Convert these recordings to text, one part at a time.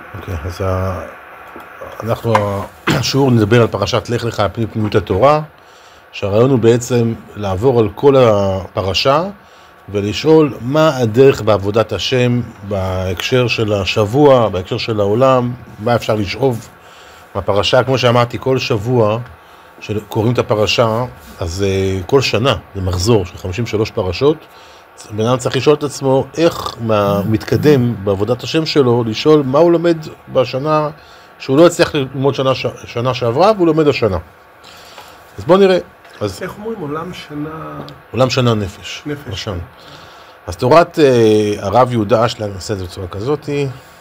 אוקיי, אז אנחנו השיעור נדבר על פרשת לך לך פנימיות התורה, שהרעיון הוא בעצם לעבור על כל הפרשה ולשאול מה הדרך בעבודת השם בהקשר של השבוע, בהקשר של העולם, מה אפשר לשאוב מהפרשה. כמו שאמרתי, כל שבוע שקוראים את הפרשה, אז כל שנה זה מחזור של 53 פרשות. בן אדם צריך לשאול את עצמו איך מתקדם בעבודת השם שלו, לשאול מה הוא לומד בשנה שהוא לא הצליח ללמוד שנה שעברה והוא לומד השנה. אז בואו נראה. איך אומרים? עולם שנה... עולם שנה נפש. נפש. אז תורת הרב יהודה אשלג, נעשה את זה בצורה כזאת.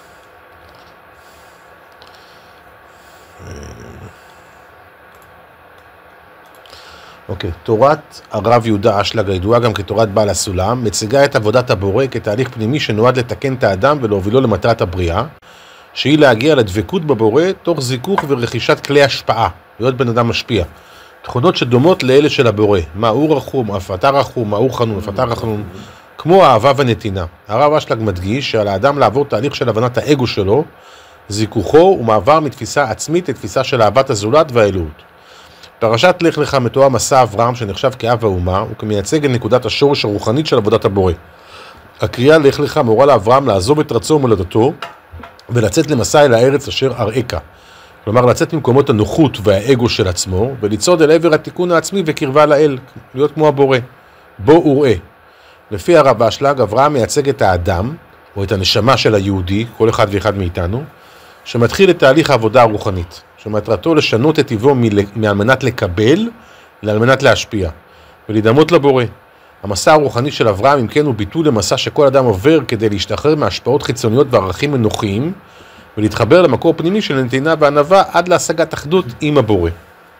אוקיי, תורת הרב יהודה אשלג, הידועה גם כתורת בעל הסולם, מציגה את עבודת הבורא כתהליך פנימי שנועד לתקן את האדם ולהובילו למטרת הבריאה, שהיא להגיע לדבקות בבורא תוך זיכוך ורכישת כלי השפעה, להיות בן אדם משפיע. תכונות שדומות לאלה של הבורא, מה הוא רחום, אף אתה רחום, מה הוא חנון, אף אתה רחום, כמו האהבה ונתינה. הרב אשלג מדגיש שעל האדם לעבור תהליך של הבנת האגו שלו, זיכוכו ומעבר מתפיסה עצמית לתפיסה של אהבת הזולת והאלוהות. פרשת לך לך מתואר מסע אברהם שנחשב כאב האומה וכמייצג את נקודת השורש הרוחנית של עבודת הבורא. הקריאה לך לך מורה לאברהם לעזוב את רצו ומולדתו ולצאת למסע אל הארץ אשר אראך. כלומר לצאת ממקומות הנוחות והאגו של עצמו ולצעוד אל עבר התיקון העצמי וקרבה לאל, להיות כמו הבורא. בוא וראה. לפי הרב אשלג, אברהם מייצג את האדם או את הנשמה של היהודי, כל אחד ואחד מאיתנו, שמתחיל את תהליך העבודה הרוחנית, שמטרתו לשנות את טבעו על מנת לקבל על מנת להשפיע ולהידמות לבורא. המסע הרוחני של אברהם אם כן הוא ביטוי למסע שכל אדם עובר כדי להשתחרר מהשפעות חיצוניות וערכים אנוכיים ולהתחבר למקור פנימי של נתינה וענווה עד להשגת אחדות עם הבורא.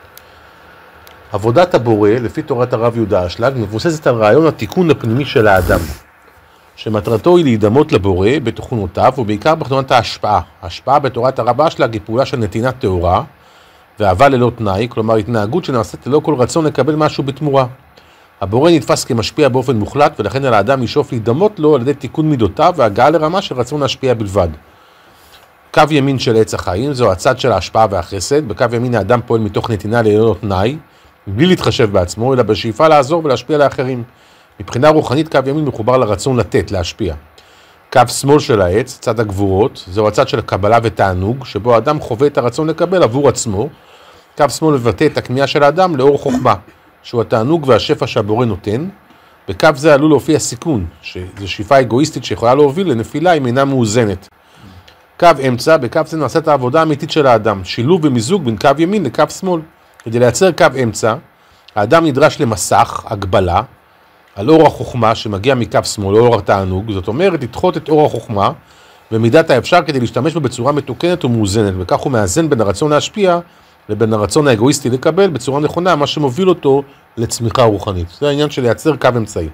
עבודת הבורא לפי תורת הרב יהודה אשלג מבוססת על רעיון התיקון הפנימי של האדם, שמטרתו היא להידמות לבורא בתכונותיו ובעיקר בתכונת ההשפעה. ההשפעה בתורת הרב אשלג היא פעולה של נתינת טהורה ואהבה ללא תנאי, כלומר התנהגות שנעשית ללא כל רצון לקבל משהו בתמורה. הבורא נתפס כמשפיע באופן מוחלט ולכן על האדם לשאוף להידמות לו על ידי תיקון מידותיו והגעה לרמה של רצון להשפיע בלבד. קו ימין של עץ החיים זו הצד של ההשפעה והחסד. בקו ימין האדם פועל מתוך נתינה ללא תנאי, בלי להתחשב בעצמו, אלא בשאיפה לעזור ולהשפיע לאחרים. מבחינה רוחנית קו ימין מחובר לרצון לתת, להשפיע. קו שמאל של העץ, צד הגבורות, זהו הצד של הקבלה ותענוג, שבו האדם חווה את הרצון לקבל עבור עצמו. קו שמאל מבטא את הכמיהה של האדם לאור חוכמה, שהוא התענוג והשפע שהבורא נותן. בקו זה עלול להופיע סיכון, שזו שאיפה אגואיסטית שיכולה להוביל לנפילה אם אינה מאוזנת. קו אמצע, בקו זה נעשית העבודה האמיתית של האדם, שילוב ומיזוג בין קו ימין לקו שמאל. כדי לייצר קו אמצע, האדם נדרש למסך, הגבלה, על אור החוכמה שמגיע מקו שמאל, אור התענוג, זאת אומרת, לדחות את אור החוכמה במידת האפשר כדי להשתמש בו בצורה מתוקנת ומאוזנת, וכך הוא מאזן בין הרצון להשפיע לבין הרצון האגואיסטי לקבל בצורה נכונה, מה שמוביל אותו לצמיחה רוחנית. זה העניין של לייצר קו אמצעי.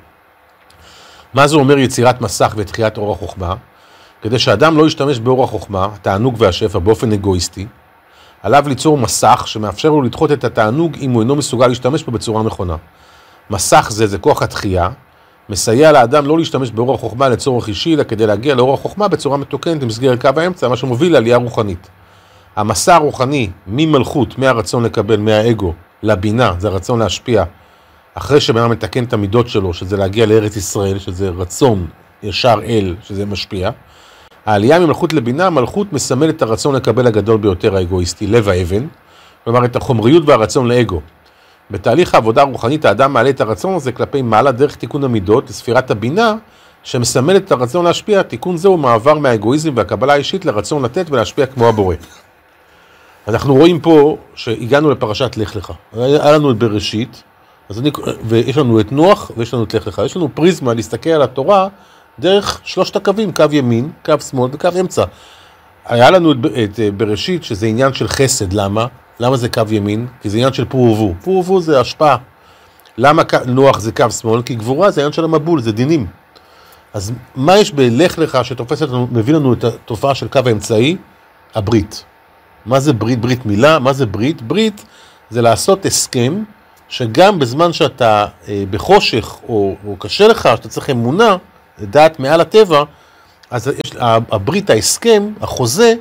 מה זה אומר יצירת מסך ותחיית אור החוכמה? כדי שאדם לא ישתמש באור החוכמה, התענוג והשפע באופן אגואיסטי, עליו ליצור מסך שמאפשר לו לדחות את התענוג אם הוא אינו מסוגל להשתמש בו בצורה נכונה. מסך זה כוח התחייה, מסייע לאדם לא להשתמש באור החוכמה לצורך אישי, אלא כדי להגיע לאור החוכמה בצורה מתוקנת במסגרת קו האמצע, מה שמוביל לעלייה רוחנית. המסע הרוחני ממלכות, מהרצון לקבל, מהאגו, לבינה, זה הרצון להשפיע, אחרי שבן מתקן את המידות שלו, שזה להגיע לארץ ישראל, שזה רצון ישר אל, שזה משפיע. העלייה ממלכות לבינה, מלכות מסמל את הרצון לקבל הגדול ביותר האגואיסטי, לב האבן, כלומר את החומריות והרצון לאגו. בתהליך העבודה הרוחנית האדם מעלה את הרצון הזה כלפי מעלה דרך תיקון המידות לספירת הבינה שמסמל את הרצון להשפיע. תיקון זהו מעבר מהאגואיזם והקבלה האישית לרצון לתת ולהשפיע כמו הבורא. אנחנו רואים פה שהגענו לפרשת לך לך. היה לנו את בראשית, ויש לנו את נוח ויש לנו את לך לך. יש לנו פריזמה להסתכל על התורה דרך שלושת הקווים, קו ימין, קו שמאל וקו אמצע. היה לנו את בראשית שזה עניין של חסד. למה? למה זה קו ימין? כי זה עניין של פורבו. פורבו זה השפעה. למה נוח זה קו שמאל? כי גבורה זה עניין של המבול, זה דינים. אז מה יש בלך לך שתופס לנו, מביא לנו את התופעה של קו האמצעי? הברית. מה זה ברית? ברית מילה. מה זה ברית? ברית זה לעשות הסכם שגם בזמן שאתה בחושך או קשה לך, שאתה צריך אמונה, דעת מעל הטבע, אז הברית, ההסכם, החוזה,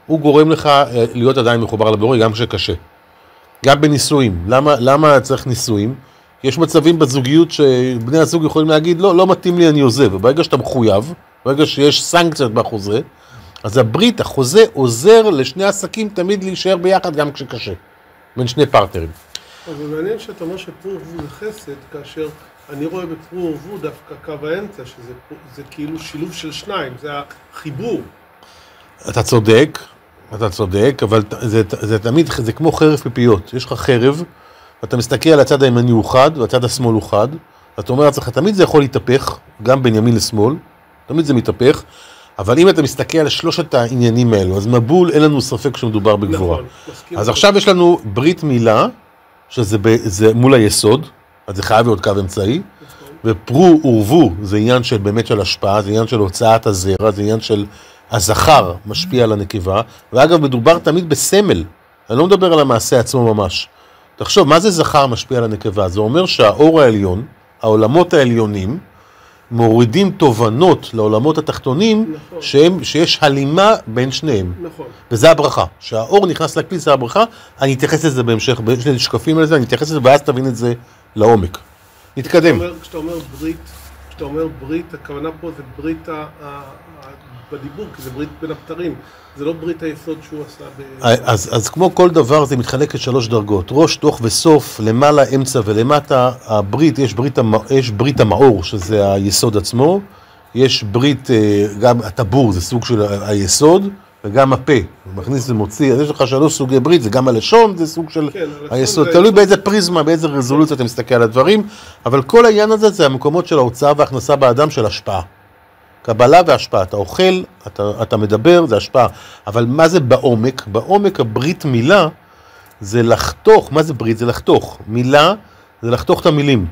הוא גורם לך להיות עדיין מחובר לבורא, גם כשקשה. גם בנישואים. למה צריך נישואים? יש מצבים בזוגיות שבני הזוג יכולים להגיד, לא מתאים לי, אני עוזב. וברגע שאתה מחויב, ברגע שיש סנקציות בחוזה, אז הברית, החוזה, עוזר לשני עסקים תמיד להישאר ביחד גם כשקשה. בין שני פרטנרים. אבל מעניין שאתה אומר שפרו ורבו זה חסד, כאשר אני רואה בפרו ורבו דווקא קו האמצע, שזה כאילו שילוב של שניים, זה החיבור. אתה צודק, אבל זה תמיד, זה כמו חרב פיפיות. יש לך חרב, ואתה מסתכל על הצד הימני הוא חד, והצד השמאל הוא חד. אתה אומר לעצמך, תמיד זה יכול להתהפך, גם בין ימין לשמאל, תמיד זה מתהפך, אבל אם אתה מסתכל על שלושת העניינים האלו, אז מבול, אין לנו ספק שמדובר בגבורה. נכון, אז עכשיו יש לנו ברית מילה, שזה מול היסוד, אז זה חייב להיות קו אמצעי, ופרו ורבו זה עניין של באמת של השפעה, זה עניין של הוצאת הזרע, זה עניין של הזכר משפיע על הנקבה, ואגב מדובר תמיד בסמל, אני לא מדבר על המעשה עצמו ממש. תחשוב, מה זה זכר משפיע על הנקבה? זה אומר שהאור העליון, העולמות העליונים, מורידים תובנות לעולמות התחתונים, נכון. שיש הלימה בין שניהם. נכון. וזה הברכה. שהאור נכנס לכלי, זה הברכה, אני אתייחס לזה בהמשך, יש לי שקפים על זה, אני אתייחס לזה, ואז תבין את זה לעומק. נתקדם. כשאתה אומר ברית, הכוונה פה זה ברית בדיבור, כי זה ברית בין הפתרים. זה לא ברית היסוד שהוא עשה אז כמו כל דבר זה מתחלק לשלוש דרגות, ראש, תוך וסוף, למעלה, אמצע ולמטה. הברית, יש ברית המאור, שזה היסוד עצמו, יש ברית, גם הטבור זה סוג של היסוד, וגם הפה, מכניס ומוציא, אז יש לך שלוש סוגי ברית, זה גם הלשון, זה סוג של היסוד, תלוי באיזה פריזמה, באיזה רזולוציה אתה מסתכל על הדברים, אבל כל העניין הזה זה המקומות של ההוצאה וההכנסה באדם של השפעה. קבלה והשפעה, אתה אוכל, אתה מדבר, זה השפעה. אבל מה זה בעומק? בעומק הברית מילה זה לחתוך. מה זה ברית? זה לחתוך. מילה זה לחתוך את המילים.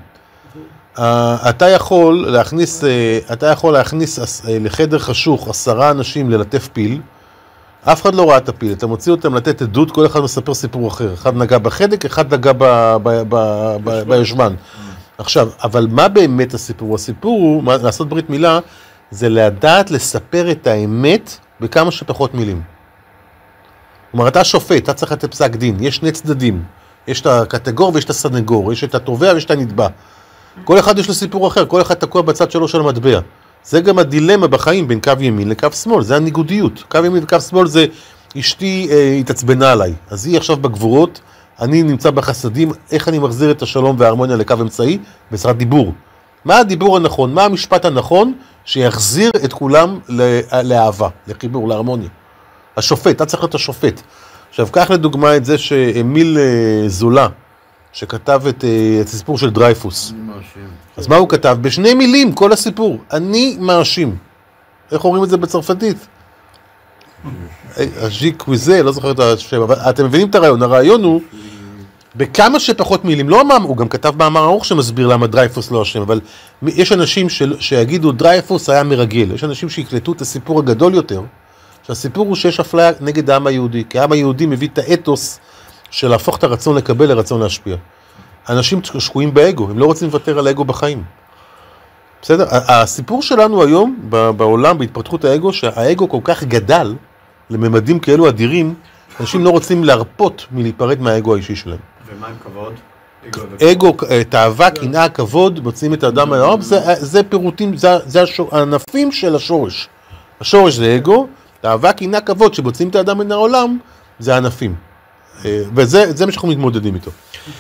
אתה יכול להכניס לחדר חשוך 10 אנשים ללטף פיל, אף אחד לא ראה את הפיל, אתה מוציא אותם לתת עדות, כל אחד מספר סיפור אחר. אחד נגע בחדק, אחד נגע בישבן. עכשיו, אבל מה באמת הסיפור? הסיפור הוא, לעשות ברית מילה, זה לדעת לספר את האמת בכמה שפחות מילים. כלומר, אתה שופט, אתה צריך לתת פסק דין, יש שני צדדים. יש את הקטגור ויש את הסנגור, יש את התובע ויש את הנתבע. כל אחד יש לו סיפור אחר, כל אחד תקוע בצד שלו של המטבע. זה גם הדילמה בחיים בין קו ימין לקו שמאל, זה הניגודיות. קו ימין וקו שמאל זה אשתי התעצבנה עליי, אז היא עכשיו בגבורות, אני נמצא בחסדים, איך אני מחזיר את השלום וההרמוניה לקו אמצעי? בעזרת דיבור. מה הדיבור הנכון? מה המשפט הנכון שיחזיר את כולם לאהבה, לחיבור, להרמוניה? השופט, אתה צריך להיות השופט. עכשיו, קח לדוגמה את זה שאמיל זולה, שכתב את הסיפור של דרייפוס. אני מאשים. אז מה הוא כתב? בשני מילים, כל הסיפור. אני מאשים. איך אומרים את זה בצרפתית? הז'יק וזה, לא זוכר את השם, אבל אתם מבינים את הרעיון. הרעיון הוא, בכמה שפחות מילים, לא אמר, הוא גם כתב מאמר ארוך שמסביר למה דרייפוס לא אשם, אבל יש אנשים שיגידו דרייפוס היה מרגל, יש אנשים שיקלטו את הסיפור הגדול יותר, שהסיפור הוא שיש אפליה נגד העם היהודי, כי העם היהודי מביא את האתוס של להפוך את הרצון לקבל לרצון להשפיע. אנשים שקועים באגו, הם לא רוצים לוותר על האגו בחיים. בסדר? הסיפור שלנו היום בעולם, בהתפתחות האגו, שהאגו כל כך גדל לממדים כאלו אדירים, אנשים לא רוצים להרפות מלהיפרד מהאגו האישי שלהם. ומה עם כבוד? אגו, תאווה, קנאה, כבוד, מוצאים את האדם מהעולם, זה פירוטים, זה הענפים של השורש. השורש זה אגו, תאווה, קנאה, כבוד, שמוצאים את האדם מן העולם, זה הענפים. וזה מה שאנחנו מתמודדים איתו.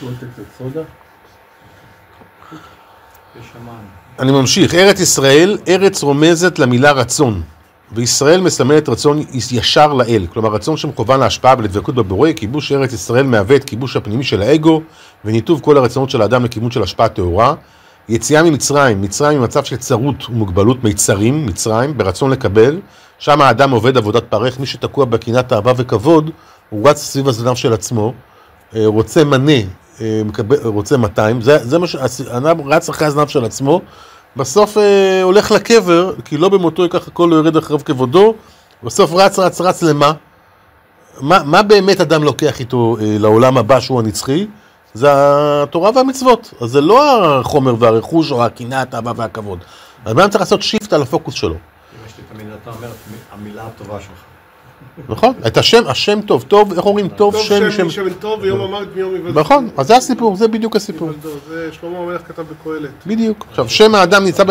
אני ממשיך. ארץ ישראל, ארץ רומזת למילה רצון. וישראל מסמלת רצון ישר לאל, כלומר רצון שמכוון להשפעה ולדבקות בבורא. כיבוש ארץ ישראל מהווה את כיבוש הפנימי של האגו, וניתוב כל הרצונות של האדם לכיוון של השפעה טהורה. יציאה ממצרים, מצרים ממצב של צרות ומוגבלות, מיצרים, מצרים, ברצון לקבל. שם האדם עובד עבודת פרך, מי שתקוע בקנאת אהבה וכבוד, הוא רץ סביב הזנב של עצמו, רוצה מנה, רוצה 200, זה מה שהאדם רץ אחרי הזנב של עצמו, בסוף הולך לקבר, כי לא במותו ייקח הכל לא ירד אחריו כבודו, בסוף רץ למה? מה באמת אדם לוקח איתו לעולם הבא שהוא הנצחי? זה התורה והמצוות. אז זה לא החומר והרכוש או הקנאת, האהבה והכבוד. אז מה צריך לעשות שיפט על הפוקוס שלו? יש לי תמיד, אתה אומר, המילה הטובה שלך. נכון? את השם טוב, טוב, איך אומרים? טוב שם משם. שמן טוב ויום המוות מיום היוולדו. נכון, אז זה הסיפור, זה בדיוק הסיפור. זה שלמה המלך כתב בקהלת. בדיוק. עכשיו, שם האדם נמצא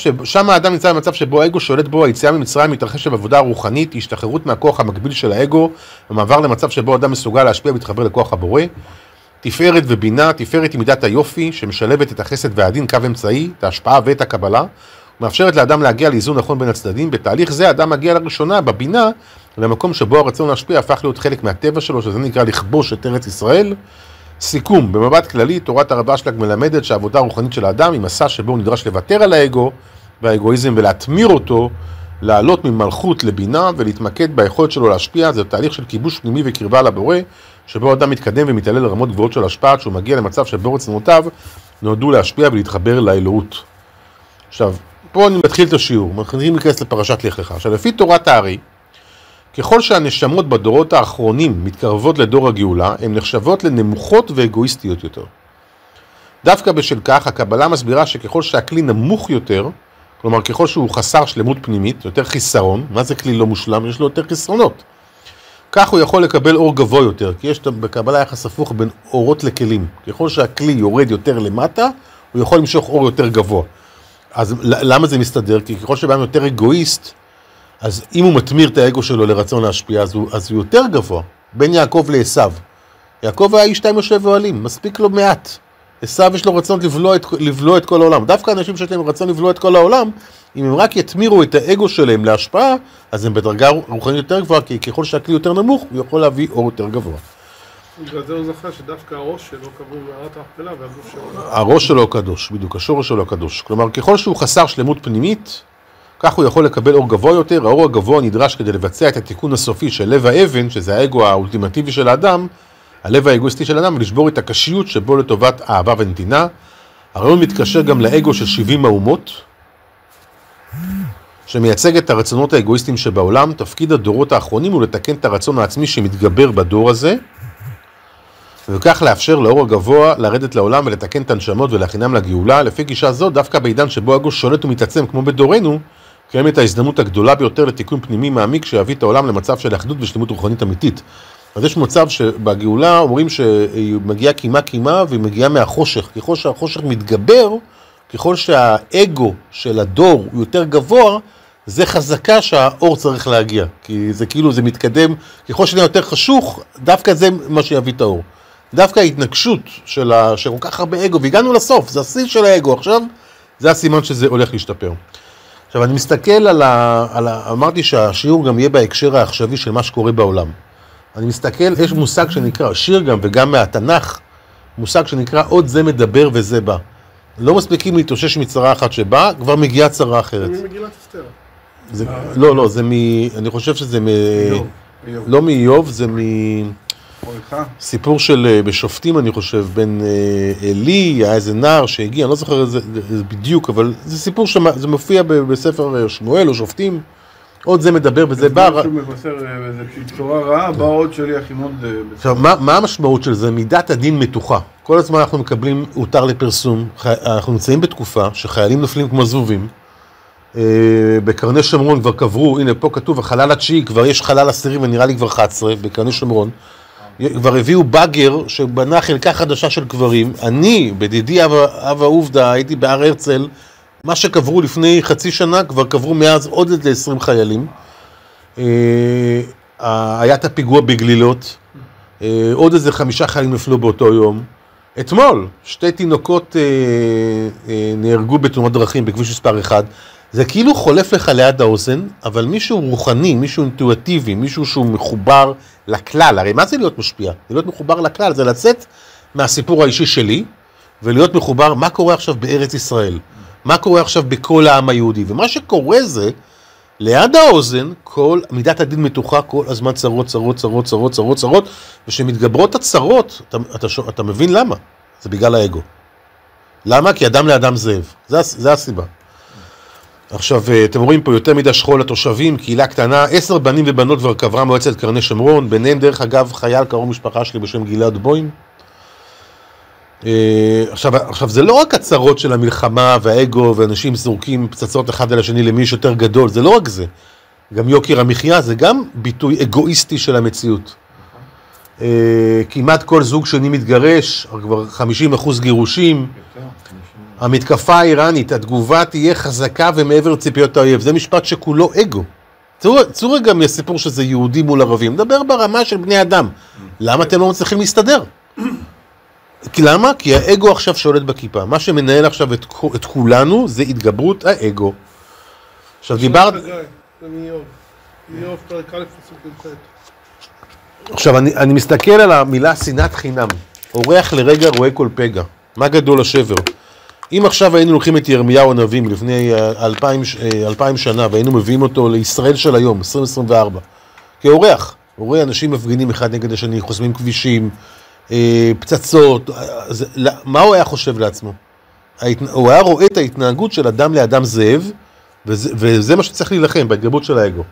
במצב שבו האגו שולט בו, היציאה ממצרים מתרחשת בעבודה רוחנית, השתחררות מהכוח המקביל של האגו, המעבר למצב שבו אדם מסוגל להשפיע ולהתחבר לכוח הבורא. תפארת ובינה, תפארת היא מידת היופי, שמשלבת את החסד והדין, קו אמצעי, את ההשפעה ואת הקבלה, ומאפשרת לאדם להגיע לאיזון נכון בין הצדדים. בתהליך זה האדם מגיע לראשונה, בבינה, למקום שבו הרצון להשפיע הפך להיות חלק מהטבע שלו, שזה נקרא לכבוש את ארץ ישראל. סיכום, במבט כללי, תורת הרב"שלג מלמדת שהעבודה הרוחנית של האדם היא מסע שבו הוא נדרש לוותר על האגו והאגואיזם ולהתמיר אותו, לעלות ממלכות לבינה ולהתמקד ביכולת שלו להשפיע. זה תהליך של כיבוש פנימי וקרבה לבורא, שבו אדם מתקדם ומתעלה לרמות גבוהות של השפעה, שהוא מגיע למצב שבו רצונותיו נועדו להשפיע ולהתחבר לאלוהות. עכשיו, פה אני מתחיל את השיעור, מתחילים להיכנס לפרשת לך לך. עכשיו, לפי תורת הארי, ככל שהנשמות בדורות האחרונים מתקרבות לדור הגאולה, הן נחשבות לנמוכות ואגואיסטיות יותר. דווקא בשל כך, הקבלה מסבירה שככל שהכלי נמוך יותר, כלומר ככל שהוא חסר שלמות פנימית, יותר חיסרון, מה זה כלי לא מושלם? יש לו יותר חסרונות. כך הוא יכול לקבל אור גבוה יותר, כי יש בקבלה יחס הפוך בין אורות לכלים. ככל שהכלי יורד יותר למטה, הוא יכול למשוך אור יותר גבוה. אז למה זה מסתדר? כי ככל שבאמת יותר אגואיסט, אז אם הוא מתמיר את האגו שלו לרצון להשפיע, אז הוא יותר גבוה. בין יעקב לעשו. יעקב היה איש שתיים יושב ואוהלים, מספיק לו מעט. עשו יש לו רצון לבלוע את כל העולם. דווקא אנשים שיש להם רצון לבלוע את כל העולם, אם הם רק יתמירו את האגו שלהם להשפעה, אז הם בדרגה רוחנית יותר גבוהה, כי ככל שהכלי יותר נמוך, הוא יכול להביא אור יותר גבוה. בגלל זה הוא זכה שדווקא הראש שלו קבור מערת ההכפלה והגוף שלו. הראש שלו קדוש, בדיוק, השורש שלו קדוש. כלומר, ככל שהוא חסר שלמות פנימית, כך הוא יכול לקבל אור גבוה יותר. האור הגבוה נדרש כדי לבצע את התיקון הסופי של לב האבן, שזה האגו האולטימטיבי של האדם, הלב האגואיסטי של האדם, ולשבור את הקשיות שבו לטובת אהבה ונתינה. הרעיון מתקשר גם לאגו של 70 האומות, שמייצג את הרצונות האגואיסטיים שבעולם. תפקיד הדורות האחרונים הוא לתקן את הרצון העצמי שמתגבר בדור הזה, וכך לאפשר לאור הגבוה לרדת לעולם ולתקן את הנשמות ולהכינם לגאולה. לפי גישה זו, דווקא בעידן שבו האגו שולט ומתעצם כמו בדורנו, קיימת ההזדמנות הגדולה ביותר לתיקון פנימי מעמיק שיביא את העולם למצב של אחדות ושלמות רוחנית אמיתית. אז יש מצב שבגאולה אומרים שהיא מגיעה קימה והיא מגיעה מהחושך. ככל שהחושך מתגבר, ככל שהאגו של הדור הוא יותר גבוה, זה חזקה שהאור צריך להגיע. כי זה כאילו זה מתקדם, ככל שנהיה יותר חשוך, דווקא זה מה שיביא את האור. דווקא ההתנגשות של כל כך הרבה אגו, והגענו לסוף, זה השיא של האגו. עכשיו, זה הסימן שזה הולך להשתפר. עכשיו, אני מסתכל אמרתי שהשיעור גם יהיה בהקשר העכשווי של מה שקורה בעולם. אני מסתכל, יש מושג שנקרא, שיר גם וגם מהתנ"ך, מושג שנקרא עוד זה מדבר וזה בא. לא מספיקים להתאושש מצרה אחת שבאה, כבר מגיעה צרה אחרת. זה ממגילת אסתר. לא, זה אני חושב שזה לא מאיוב, זה סיפור של בשופטים, אני חושב, בין אלי, היה איזה נער שהגיע, אני לא זוכר זה בדיוק, אבל זה סיפור שזה מופיע בספר שמואל או שופטים. עוד זה מדבר וזה בא. זה מבשר איזושהי צורה רעה, בא עוד שליח עם עוד... עכשיו, מה המשמעות של זה? מידת הדין מתוחה. כל הזמן אנחנו מקבלים הותר לפרסום. אנחנו נמצאים בתקופה שחיילים נופלים כמו זבובים. בקרני שומרון כבר קברו, הנה פה כתוב, החלל התשיעי, כבר יש חלל עשירי ונראה לי כבר 11 בקרני שומרון. כבר הביאו בגר שבנה חלקה חדשה של קברים. אני, בדידי אבא עובדה, הייתי בהר הרצל, מה שקברו לפני חצי שנה, כבר קברו מאז עוד ל-20 חיילים. היה את הפיגוע בגלילות, עוד איזה 5 חיילים נפלו באותו יום. אתמול, 2 תינוקות נהרגו בתאונת דרכים בכביש מספר 1. זה כאילו חולף לך ליד האוזן, אבל מישהו רוחני, מישהו אינטואיטיבי, מישהו שהוא מחובר לכלל. הרי מה זה להיות משפיע? להיות מחובר לכלל, זה לצאת מהסיפור האישי שלי, ולהיות מחובר מה קורה עכשיו בארץ ישראל. מה קורה עכשיו בכל העם היהודי? ומה שקורה זה, ליד האוזן, כל מידת הדין מתוחה, כל הזמן צרות, ושמתגברות הצרות, אתה מבין למה? זה בגלל האגו. למה? כי אדם לאדם זאב. זה הסיבה. עכשיו, אתם רואים פה יותר מדי שכול לתושבים, קהילה קטנה, 10 בנים ובנות כבר קברה מועצת קרני שומרון, ביניהם דרך אגב חייל קרוב משפחה שלי בשם גלעד בוים. עכשיו זה לא רק הצרות של המלחמה והאגו ואנשים זורקים פצצות אחד על השני למי יותר גדול, זה לא רק זה. גם יוקר המחיה זה גם ביטוי אגואיסטי של המציאות. כמעט כל זוג שני מתגרש, כבר 50% גירושים. המתקפה האיראנית, התגובה תהיה חזקה ומעבר ציפיות האויב. זה משפט שכולו אגו. צאו רגע מהסיפור שזה יהודי מול ערבים. מדבר ברמה של בני אדם. למה אתם לא מצליחים להסתדר? למה? כי האגו עכשיו שולט בכיפה. מה שמנהל עכשיו את כולנו זה התגברות האגו. עכשיו דיברת... איוב, פרק א' פסוק י"ח. עכשיו אני מסתכל על המילה שנאת חינם. אורח לרגע רואה כל פגע. מה גדול השבר? אם עכשיו היינו לוקחים את ירמיהו הנביא לפני 2000 שנה והיינו מביאים אותו לישראל של היום, 2024, כאורח, הוא רואה אנשים מפגינים אחד נגד השני, חוסמים כבישים, פצצות, מה הוא היה חושב לעצמו? הוא היה רואה את ההתנהגות של אדם לאדם זאב, וזה מה שצריך להילחם, בהתגברות של האגו.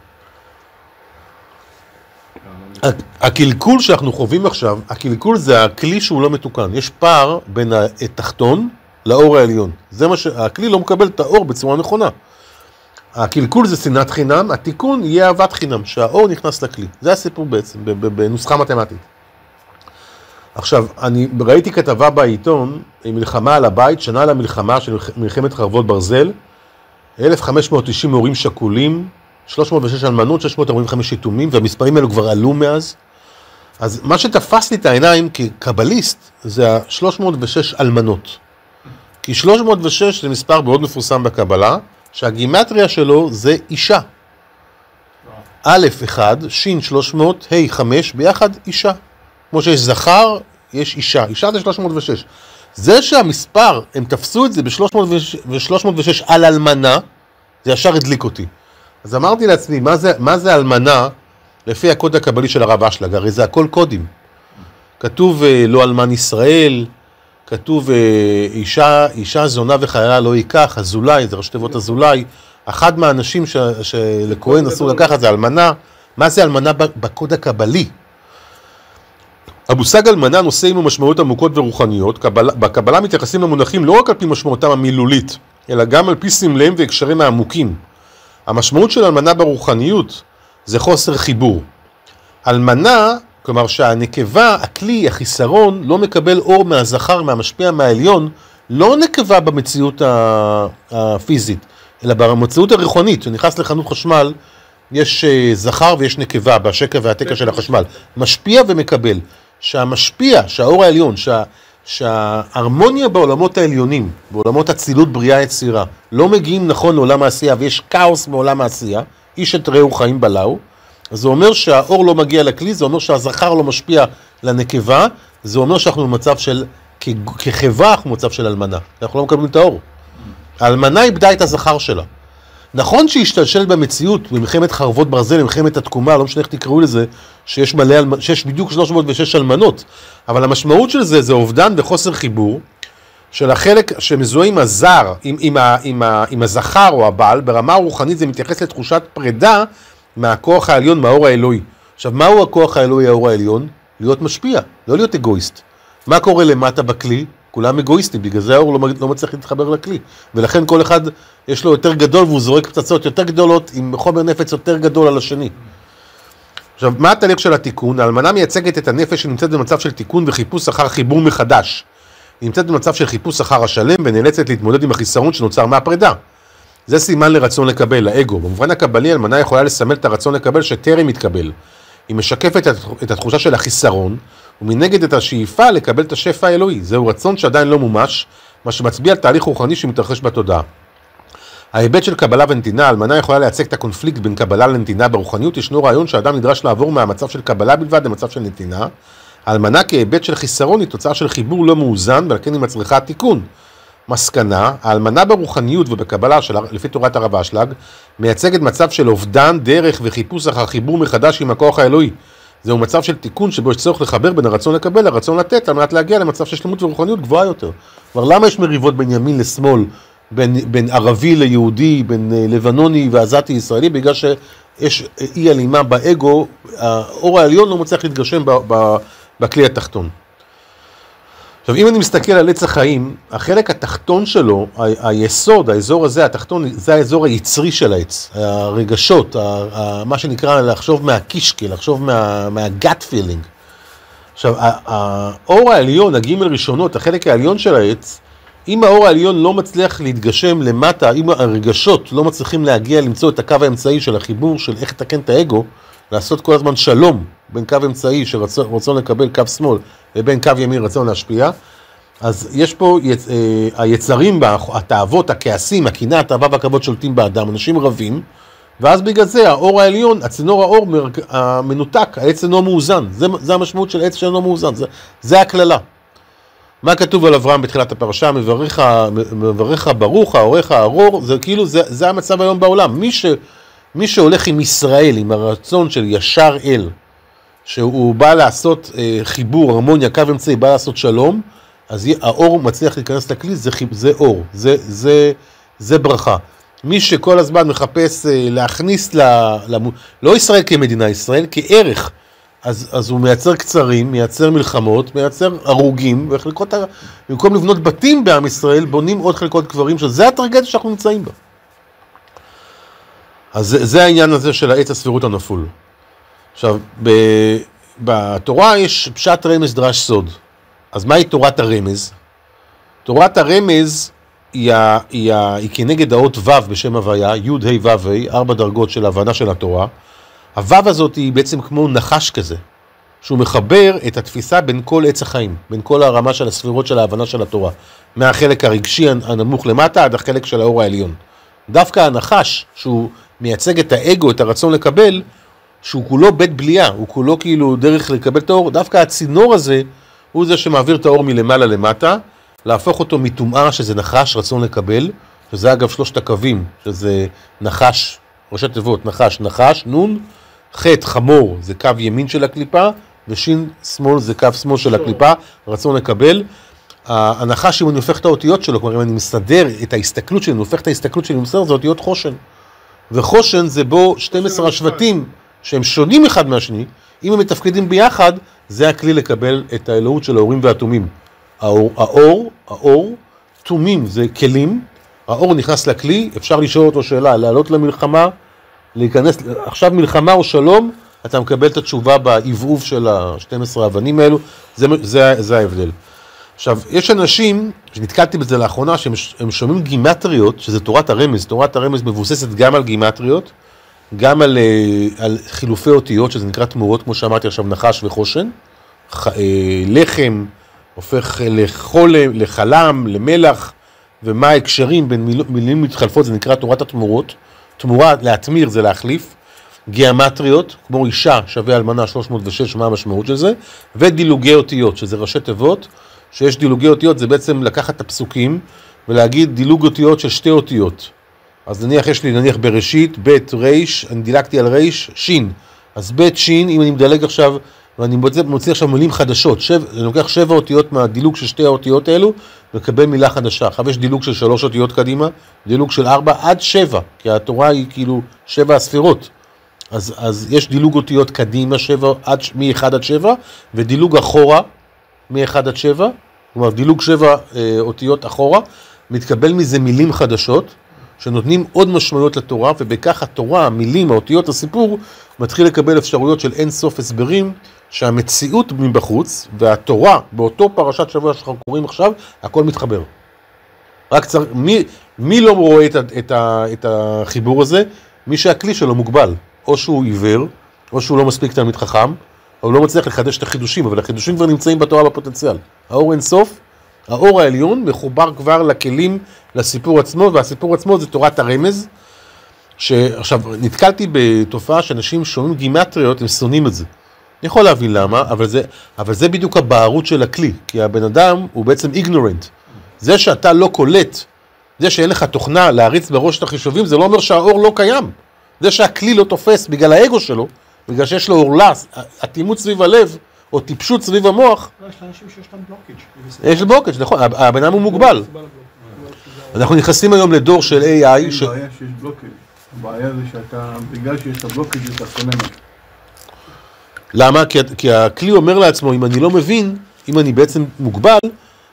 הקלקול שאנחנו חווים עכשיו, הקלקול זה הכלי שהוא לא מתוקן. יש פער בין התחתון לאור העליון. זה מה הכלי לא מקבל את האור בצורה נכונה. הקלקול זה שנאת חינם, התיקון יהיה אהבת חינם, שהאור נכנס לכלי. זה הסיפור בעצם, בנוסחה מתמטית. עכשיו, אני ראיתי כתבה בעיתון, מלחמה על הבית, שנה למלחמה של מלחמת חרבות ברזל, 1590 הורים שכולים, 306 אלמנות, 645 יתומים, והמספרים האלו כבר עלו מאז. אז מה שתפס לי את העיניים כקבליסט, זה ה-306 אלמנות. כי 306 זה מספר מאוד מפורסם בקבלה, שהגימטריה שלו זה אישה. א' 1, ש' 300, ה' 5, ביחד אישה. כמו שיש זכר, יש אישה. אישה זה 306. זה שהמספר, הם תפסו את זה ב-306 על אלמנה, זה ישר הדליק אותי. אז אמרתי לעצמי, מה זה אלמנה לפי הקוד הקבלי של הרב אשלג? הרי זה הכל קודים. כתוב לא אלמן ישראל, כתוב אישה זונה וחיילה לא ייקח, הזולאי, זה ראשי תיבות הזולאי. אחד מהאנשים שלכהן אסור לקחת זה אלמנה. מה זה אלמנה בקוד הקבלי? המושג אלמנה נושא עמו משמעויות עמוקות ורוחניות. בקבלה מתייחסים למונחים לא רק על פי משמעותם המילולית, אלא גם על פי סמליהם והקשרים העמוקים. המשמעות של אלמנה ברוחניות זה חוסר חיבור. אלמנה, כלומר שהנקבה, הכלי, החיסרון, לא מקבל אור מהזכר, מהמשפיע, מהעליון, לא נקבה במציאות הפיזית, אלא במציאות הרוחנית. כשנכנס לחנות חשמל, יש זכר ויש נקבה בשקע והתקע של החשמל. משפיע ומקבל. שהמשפיע, שהאור העליון, שההרמוניה בעולמות העליונים, בעולמות הצילות בריאה יצירה, לא מגיעים נכון לעולם העשייה, ויש כאוס בעולם העשייה, איש את רעהו חיים בלעו, אז זה אומר שהאור לא מגיע לכלי, זה אומר שהזכר לא משפיע לנקבה, זה אומר שאנחנו במצב של, כחברה אנחנו במצב של אלמנה, אנחנו לא מקבלים את האור. האלמנה איבדה את הזכר שלה. נכון שהשתלשל במציאות, במלחמת חרבות ברזל, במלחמת התקומה, לא משנה איך תקראו לזה, שיש בדיוק 306 אלמנות, אבל המשמעות של זה זה אובדן וחוסר חיבור, של החלק שמזוהה עם הזר, עם הזכר או הבעל, ברמה הרוחנית זה מתייחס לתחושת פרידה מהכוח העליון, מהאור האלוהי. עכשיו, מהו הכוח האלוהי, האור העליון? להיות משפיע, לא להיות אגואיסט. מה קורה למטה בכלי? כולם אגואיסטים, בגלל זה האור לא מצליח להתחבר לכלי. ולכן כל אחד יש לו יותר גדול, והוא זורק פצצות יותר גדולות, עם חומר נפץ יותר גדול על השני. עכשיו, מה התהליך של התיקון? האלמנה מייצגת את הנפש שנמצאת במצב של תיקון וחיפוש אחר חיבור מחדש. היא נמצאת במצב של חיפוש אחר השלם, ונאלצת להתמודד עם החיסרון שנוצר מהפרידה. זה סימן לרצון לקבל, לאגו. במובן הקבלי, האלמנה יכולה לסמל את הרצון לקבל שטרם מתקבל. היא משקפת את התחושה של החיסרון, ומנגד את השאיפה לקבל את השפע האלוהי. זהו רצון שעדיין לא מומש, מה שמצביע על תהליך רוחני שמתרחש בתודעה. ההיבט של קבלה ונתינה, האלמנה יכולה לייצג את הקונפליקט בין קבלה לנתינה ברוחניות. ישנו רעיון שאדם נדרש לעבור מהמצב של קבלה בלבד למצב של נתינה. האלמנה כהיבט של חיסרון היא תוצאה של חיבור לא מאוזן, ולכן היא מצריכה תיקון. מסקנה, האלמנה ברוחניות ובקבלה לפי תורת הרב אשלג, מייצגת מצב של אובדן, דרך וחיפוש אחר חיבור מחדש עם הכוח האלוהי. זהו מצב של תיקון שבו יש צורך לחבר בין הרצון לקבל לרצון לתת, על מנת להגיע למצב של שלמות ורוחניות גבוהה יותר. כבר למה יש מריבות בין ימין לשמאל, בין ערבי ליהודי, בין לבנוני ועזתי ישראלי? בגלל שיש אי אלימה באגו, האור העליון לא מצליח להתגשם בכלי התחתון. עכשיו, אם אני מסתכל על עץ החיים, החלק התחתון שלו, היסוד, האזור הזה, התחתון, זה האזור היצרי של העץ. הרגשות, מה שנקרא לחשוב מהקישקל, לחשוב מהגאט פילינג. עכשיו, האור העליון, הגימל ראשונות, החלק העליון של העץ, אם האור העליון לא מצליח להתגשם למטה, אם הרגשות לא מצליחים להגיע, למצוא את הקו האמצעי של החיבור של איך לתקן את האגו, לעשות כל הזמן שלום בין קו אמצעי שרצון לקבל קו שמאל, לבין קו ימין רצון להשפיע, אז יש פה היצרים, התאוות, הכעסים, הקנאה, התאווה והכבוד שולטים באדם, אנשים רבים, ואז בגלל זה האור העליון, הצינור האור המנותק, העץ אינו מאוזן, זה המשמעות של עץ שאינו מאוזן, זה הכללה. מה כתוב על אברהם בתחילת הפרשה? מברך ברוך, האורך הארור, זה כאילו, זה המצב היום בעולם. מי שהולך עם ישראל, עם הרצון של ישר אל, שהוא בא לעשות חיבור, הרמוניה, קו אמצעי, בא לעשות שלום, אז האור מצליח להיכנס לכלי, זה אור, זה ברכה. מי שכל הזמן מחפש להכניס לא ישראל כמדינה, ישראל כערך, אז הוא מייצר קצרים, מייצר מלחמות, מייצר הרוגים, במקום לבנות בתים בעם ישראל, בונים עוד חלקות קברים, שזה הטרגדיה שאנחנו נמצאים בה. אז זה העניין הזה של העץ הספירות הנפול. עכשיו, בתורה יש פשט רמז דרש סוד. אז מהי תורת הרמז? תורת הרמז היא כנגד האות ו' בשם הוויה, י' ה' ו' ה', 4 דרגות של ההבנה של התורה. הו' הזאת היא בעצם כמו נחש כזה, שהוא מחבר את התפיסה בין כל עץ החיים, בין כל הרמה של הספירות של ההבנה של התורה, מהחלק הרגשי הנמוך למטה עד החלק של האור העליון. דווקא הנחש, שהוא מייצג את האגו, את הרצון לקבל, שהוא כולו בית בלייה, הוא כולו כאילו דרך לקבל את האור, דווקא הצינור הזה הוא זה שמעביר את האור מלמעלה למטה, להפוך אותו מטומאה שזה נחש, רצון לקבל, שזה אגב 3 הקווים, שזה נחש, ראשי תיבות, נחש, נון, חטא, חמור, זה קו ימין של הקליפה, ושין שמאל זה קו שמאל של הקליפה, רצון לקבל. הנחש, אם אני הופך את האותיות שלו, כלומר אם אני מסדר את ההסתכלות שלי, אני הופך את ההסתכלות שלי, זה אותיות חושן. וחושן זה בו 12 השבטים שהם שונים אחד מהשני, אם הם מתפקדים ביחד, זה הכלי לקבל את האלוהות של האורים והתומים. האור, תומים זה כלים, האור נכנס לכלי, אפשר לשאול אותו שאלה, לעלות למלחמה, להיכנס, עכשיו מלחמה או שלום, אתה מקבל את התשובה בעבעוב של ה-12 האבנים האלו, זה ההבדל. עכשיו, יש אנשים, שנתקלתי בזה לאחרונה, שהם שומעים גימטריות, שזה תורת הרמז, תורת הרמז מבוססת גם על גימטריות, גם על חילופי אותיות, שזה נקרא תמורות, כמו שאמרתי עכשיו, נחש וחושן, לחם, הופך לחלם, למלח, ומה ההקשרים בין מילים מתחלפות, זה נקרא תורת התמורות, תמורה להתמיר זה להחליף, גיאמטריות, כמו אישה שווה אלמנה 306, מה המשמעות של זה, ודילוגי אותיות, שזה ראשי תיבות, שיש דילוגי אותיות, זה בעצם לקחת את הפסוקים, ולהגיד דילוג אותיות של 2 אותיות. אז יש לי בראשית, ב' ריש, אני דילגתי על ריש, שין. אז ב' שין, אם אני מדלג עכשיו, ואני מוציא עכשיו מילים חדשות, אני לוקח 7 אותיות מהדילוג של 2 האותיות האלו, מקבל מילה חדשה. עכשיו יש דילוג של 3 אותיות קדימה, דילוג של 4 עד 7, כי התורה היא כאילו 7 הספירות. אז יש דילוג אותיות קדימה, מ-1 עד 7, ודילוג אחורה, מ-1 עד 7, כלומר דילוג 7 אותיות אחורה, מתקבל מזה מילים חדשות, שנותנים עוד משמעויות לתורה, ובכך התורה, המילים, האותיות, הסיפור, מתחיל לקבל אפשרויות של אין סוף הסברים, שהמציאות מבחוץ, והתורה, באותו פרשת שבוע שאנחנו קוראים עכשיו, הכל מתחבר. רק צריך, מי לא רואה את החיבור הזה? מי שהכלי שלו מוגבל. או שהוא עיוור, או שהוא לא מספיק תלמיד חכם, או לא מצליח לחדש את החידושים, אבל החידושים כבר נמצאים בתורה בפוטנציאל. האור אין סוף, האור העליון מחובר כבר לכלים, לסיפור עצמו, והסיפור עצמו זה תורת הרמז, שעכשיו נתקלתי בתופעה שאנשים שומעים גימטריות, הם שונאים את זה. אני יכול להבין למה, אבל זה בדיוק הבערות של הכלי, כי הבן אדם הוא בעצם ignorant. זה שאתה לא קולט, זה שאין לך תוכנה להריץ בראש את החישובים, זה לא אומר שהאור לא קיים. זה שהכלי לא תופס בגלל האגו שלו, בגלל שיש לו אורלס, אטימות סביב הלב, או טיפשות סביב המוח. יש לאנשים שיש להם בלוקג'. יש בלוקג', נכון, הבן אדם הוא מוגבל. אנחנו נכנסים היום לדור של AI. אין בעיה שיש בלוקג'. הבעיה זה שאתה, בגלל שיש את הבלוקג' אתה שונא משהו. למה? כי הכלי אומר לעצמו, אם אני לא מבין, אם אני בעצם מוגבל,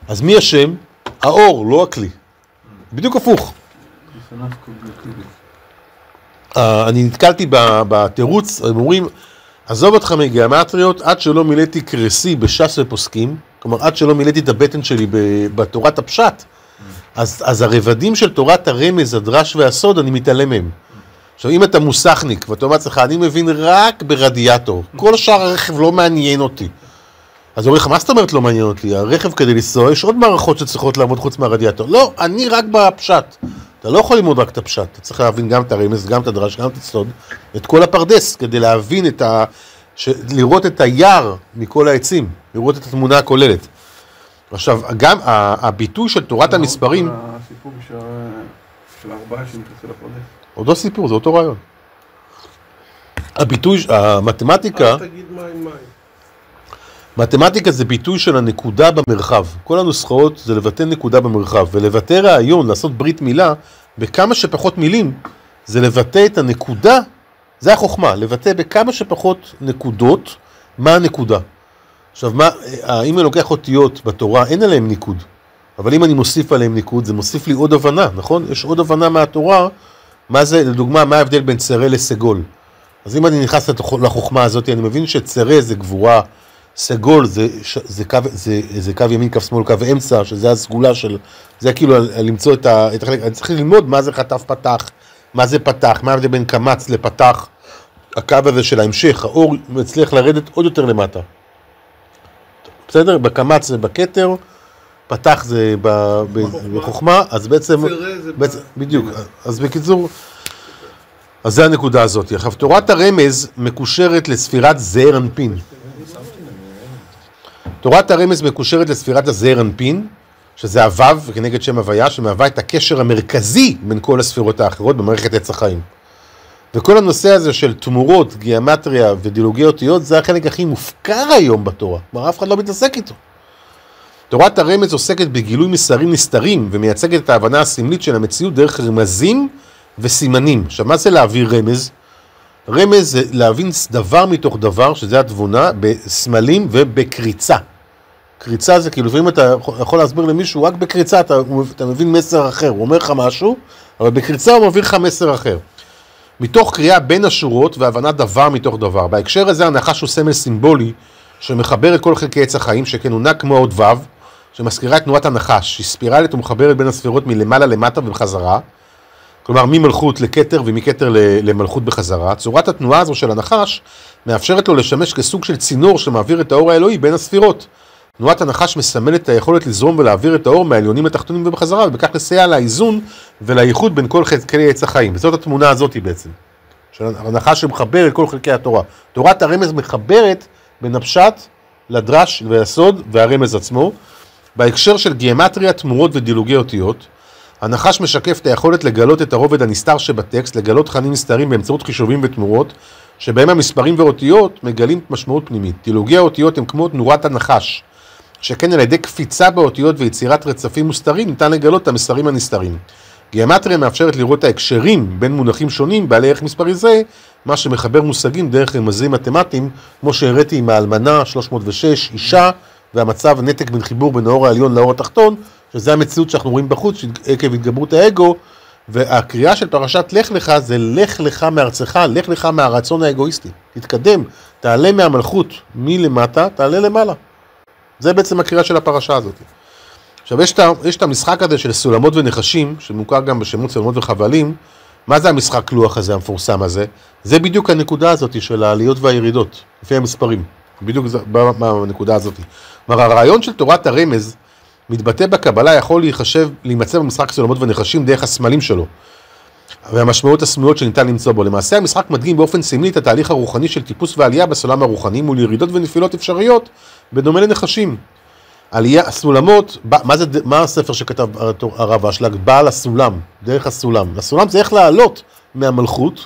אז מי השם? האור, לא הכלי. בדיוק הפוך. דיסוננס קוגניטיבי. אני נתקלתי בתירוץ, הם אומרים, עזוב אותך מגיאומטריות, עד שלא מילאתי קרסי בש"ס ופוסקים, כלומר, עד שלא מילאתי את הבטן שלי בתורת הפשט, אז הרבדים של תורת הרמז, הדרש והסוד, אני מתעלם מהם. עכשיו, אם אתה מוסכניק, ואתה אומר לך, אני מבין רק ברדיאטור, כל שאר הרכב לא מעניין אותי. אז הוא אומר לך, מה זאת אומרת לא מעניין אותי? הרכב כדי לנסוע, יש עוד מערכות שצריכות לעמוד חוץ מהרדיאטור. לא, אני רק בפשט. אתה לא יכול ללמוד רק את הפשט, אתה צריך להבין גם את הרמז, גם את הדרש, גם את הסוד, את כל הפרדס, כדי להבין לראות את היער מכל העצים, לראות את התמונה הכוללת. עכשיו, גם הביטוי של תורת המספרים... הסיפור של 4 שנכנסו לפרדס. אותו סיפור, זה אותו רעיון. הביטוי, המתמטיקה... אל תגיד מים. מתמטיקה זה ביטוי של הנקודה במרחב. כל הנוסחאות זה לבטא נקודה במרחב, ולבטא רעיון, לעשות ברית מילה, בכמה שפחות מילים, זה לבטא את הנקודה, זה החוכמה, לבטא בכמה שפחות נקודות, מה הנקודה. עכשיו, אם אני לוקח אותיות בתורה, אין עליהם ניקוד, אבל אם אני מוסיף עליהם ניקוד, זה מוסיף לי עוד הבנה, נכון? יש עוד הבנה מהתורה, מה זה, לדוגמה, מה ההבדל בין צרה לסגול. אז אם אני נכנס לחוכמה הזאת, אני מבין שצרה זה גבורה, סגול זה קו ימין, קו שמאל, קו אמצע, שזה הסגולה של, זה כאילו למצוא את החלק, אני צריך ללמוד מה זה חטף פתח, מה זה פתח, מה ההבדל בין קמץ לפתח, הקו הזה של ההמשך, האור מצליח לרדת עוד יותר למטה. בסדר? בקמץ זה בכתר, פתח זה בחוכמה, אז בעצם, בדיוק, אז בקיצור, אז זה הנקודה הזאת. עכשיו, תורת הרמז מקושרת לספירת זעיר אנפין. תורת הרמז מקושרת לספירת הזעיר אנפין, שזה הוו וכנגד שם הוויה, שמהווה את הקשר המרכזי בין כל הספירות האחרות במערכת עץ החיים. וכל הנושא הזה של תמורות, גיאומטריה ודילוגי אותיות, זה החלק הכי מופקר היום בתורה. כלומר, אף אחד לא מתעסק איתו. תורת הרמז עוסקת בגילוי מסרים נסתרים, ומייצגת את ההבנה הסמלית של המציאות דרך רמזים וסימנים. עכשיו, מה זה להעביר רמז? רמז זה להבין דבר מתוך דבר, שזה התבונה, בסמלים ובקריצה. קריצה זה כאילו, לפעמים אתה יכול להסביר למישהו, רק בקריצה אתה מבין מסר אחר. הוא אומר לך משהו, אבל בקריצה הוא מביא לך מסר אחר. מתוך קריאה בין השורות והבנת דבר מתוך דבר. בהקשר הזה הנחש הוא סמל סימבולי שמחבר את כל חלקי עץ החיים, שכן הוא נע כמו עוד וו, שמזכירה את תנועת הנחש, שהיא ספירלית ומחברת בין הספירות מלמעלה למטה ובחזרה, כלומר ממלכות לכתר ומכתר למלכות בחזרה. צורת התנועה הזו של הנחש מאפשרת לו לשמש כסוג של צינור שמעביר את האור האלוהי בין הספירות. תנועת הנחש מסמלת את היכולת לזרום ולהעביר את האור מהעליונים לתחתונים ובחזרה, ובכך לסייע לאיזון ולייחוד בין כל חלקי עץ החיים. וזאת התמונה הזאת בעצם, של הנחש שמחבר את כל חלקי התורה. תורת הרמז מחברת בין הפשט לדרש והסוד והרמז עצמו. בהקשר של גיאומטריה, תמורות ודילוגי אותיות, הנחש משקף את היכולת לגלות את הרובד הנסתר שבטקסט, לגלות תכנים נסתרים באמצעות חישובים ותמורות, שבהם המספרים ואותיות מגלים משמעות פנימית. דילוגי האותיות הם כמו תנורת הנחש, שכן על ידי קפיצה באותיות ויצירת רצפים מוסתרים ניתן לגלות את המסרים הנסתרים. גיאומטריה מאפשרת לראות את ההקשרים בין מונחים שונים בעלי ערך מספרי זה, מה שמחבר מושגים דרך רמזים מתמטיים, כמו שהראיתי עם האלמנה, 306, אישה, והמצב נתק בין חיבור בין האור העליון לאור התחתון, שזה המציאות שאנחנו רואים בחוץ, עקב התגברות האגו, והקריאה של פרשת לך לך זה לך לך מארצך, לך לך מהרצון האגואיסטי. תתקדם, תעלה מהמלכות מלמטה, תעלה למעלה. זה בעצם הקריאה של הפרשה הזאת. עכשיו, יש את המשחק הזה של סולמות ונחשים, שמוכר גם בשמות סולמות וחבלים. מה זה המשחק לוח הזה, המפורסם הזה? זה בדיוק הנקודה הזאת של העליות והירידות, לפי המספרים. בדיוק בנקודה הזאת. כלומר, הרעיון של תורת הרמז מתבטא בקבלה, יכול להימצא במשחק סולמות ונחשים דרך הסמלים שלו, והמשמעות הסמויות שניתן למצוא בו. למעשה, המשחק מדגים באופן סמלי את התהליך הרוחני של טיפוס ועלייה בסולם הרוחני, מול ירידות ונפילות אפשריות, בדומה לנחשים. עלייה, סולמות, מה הספר שכתב הרב אשלג? בעל הסולם, דרך הסולם. הסולם זה איך לעלות מהמלכות,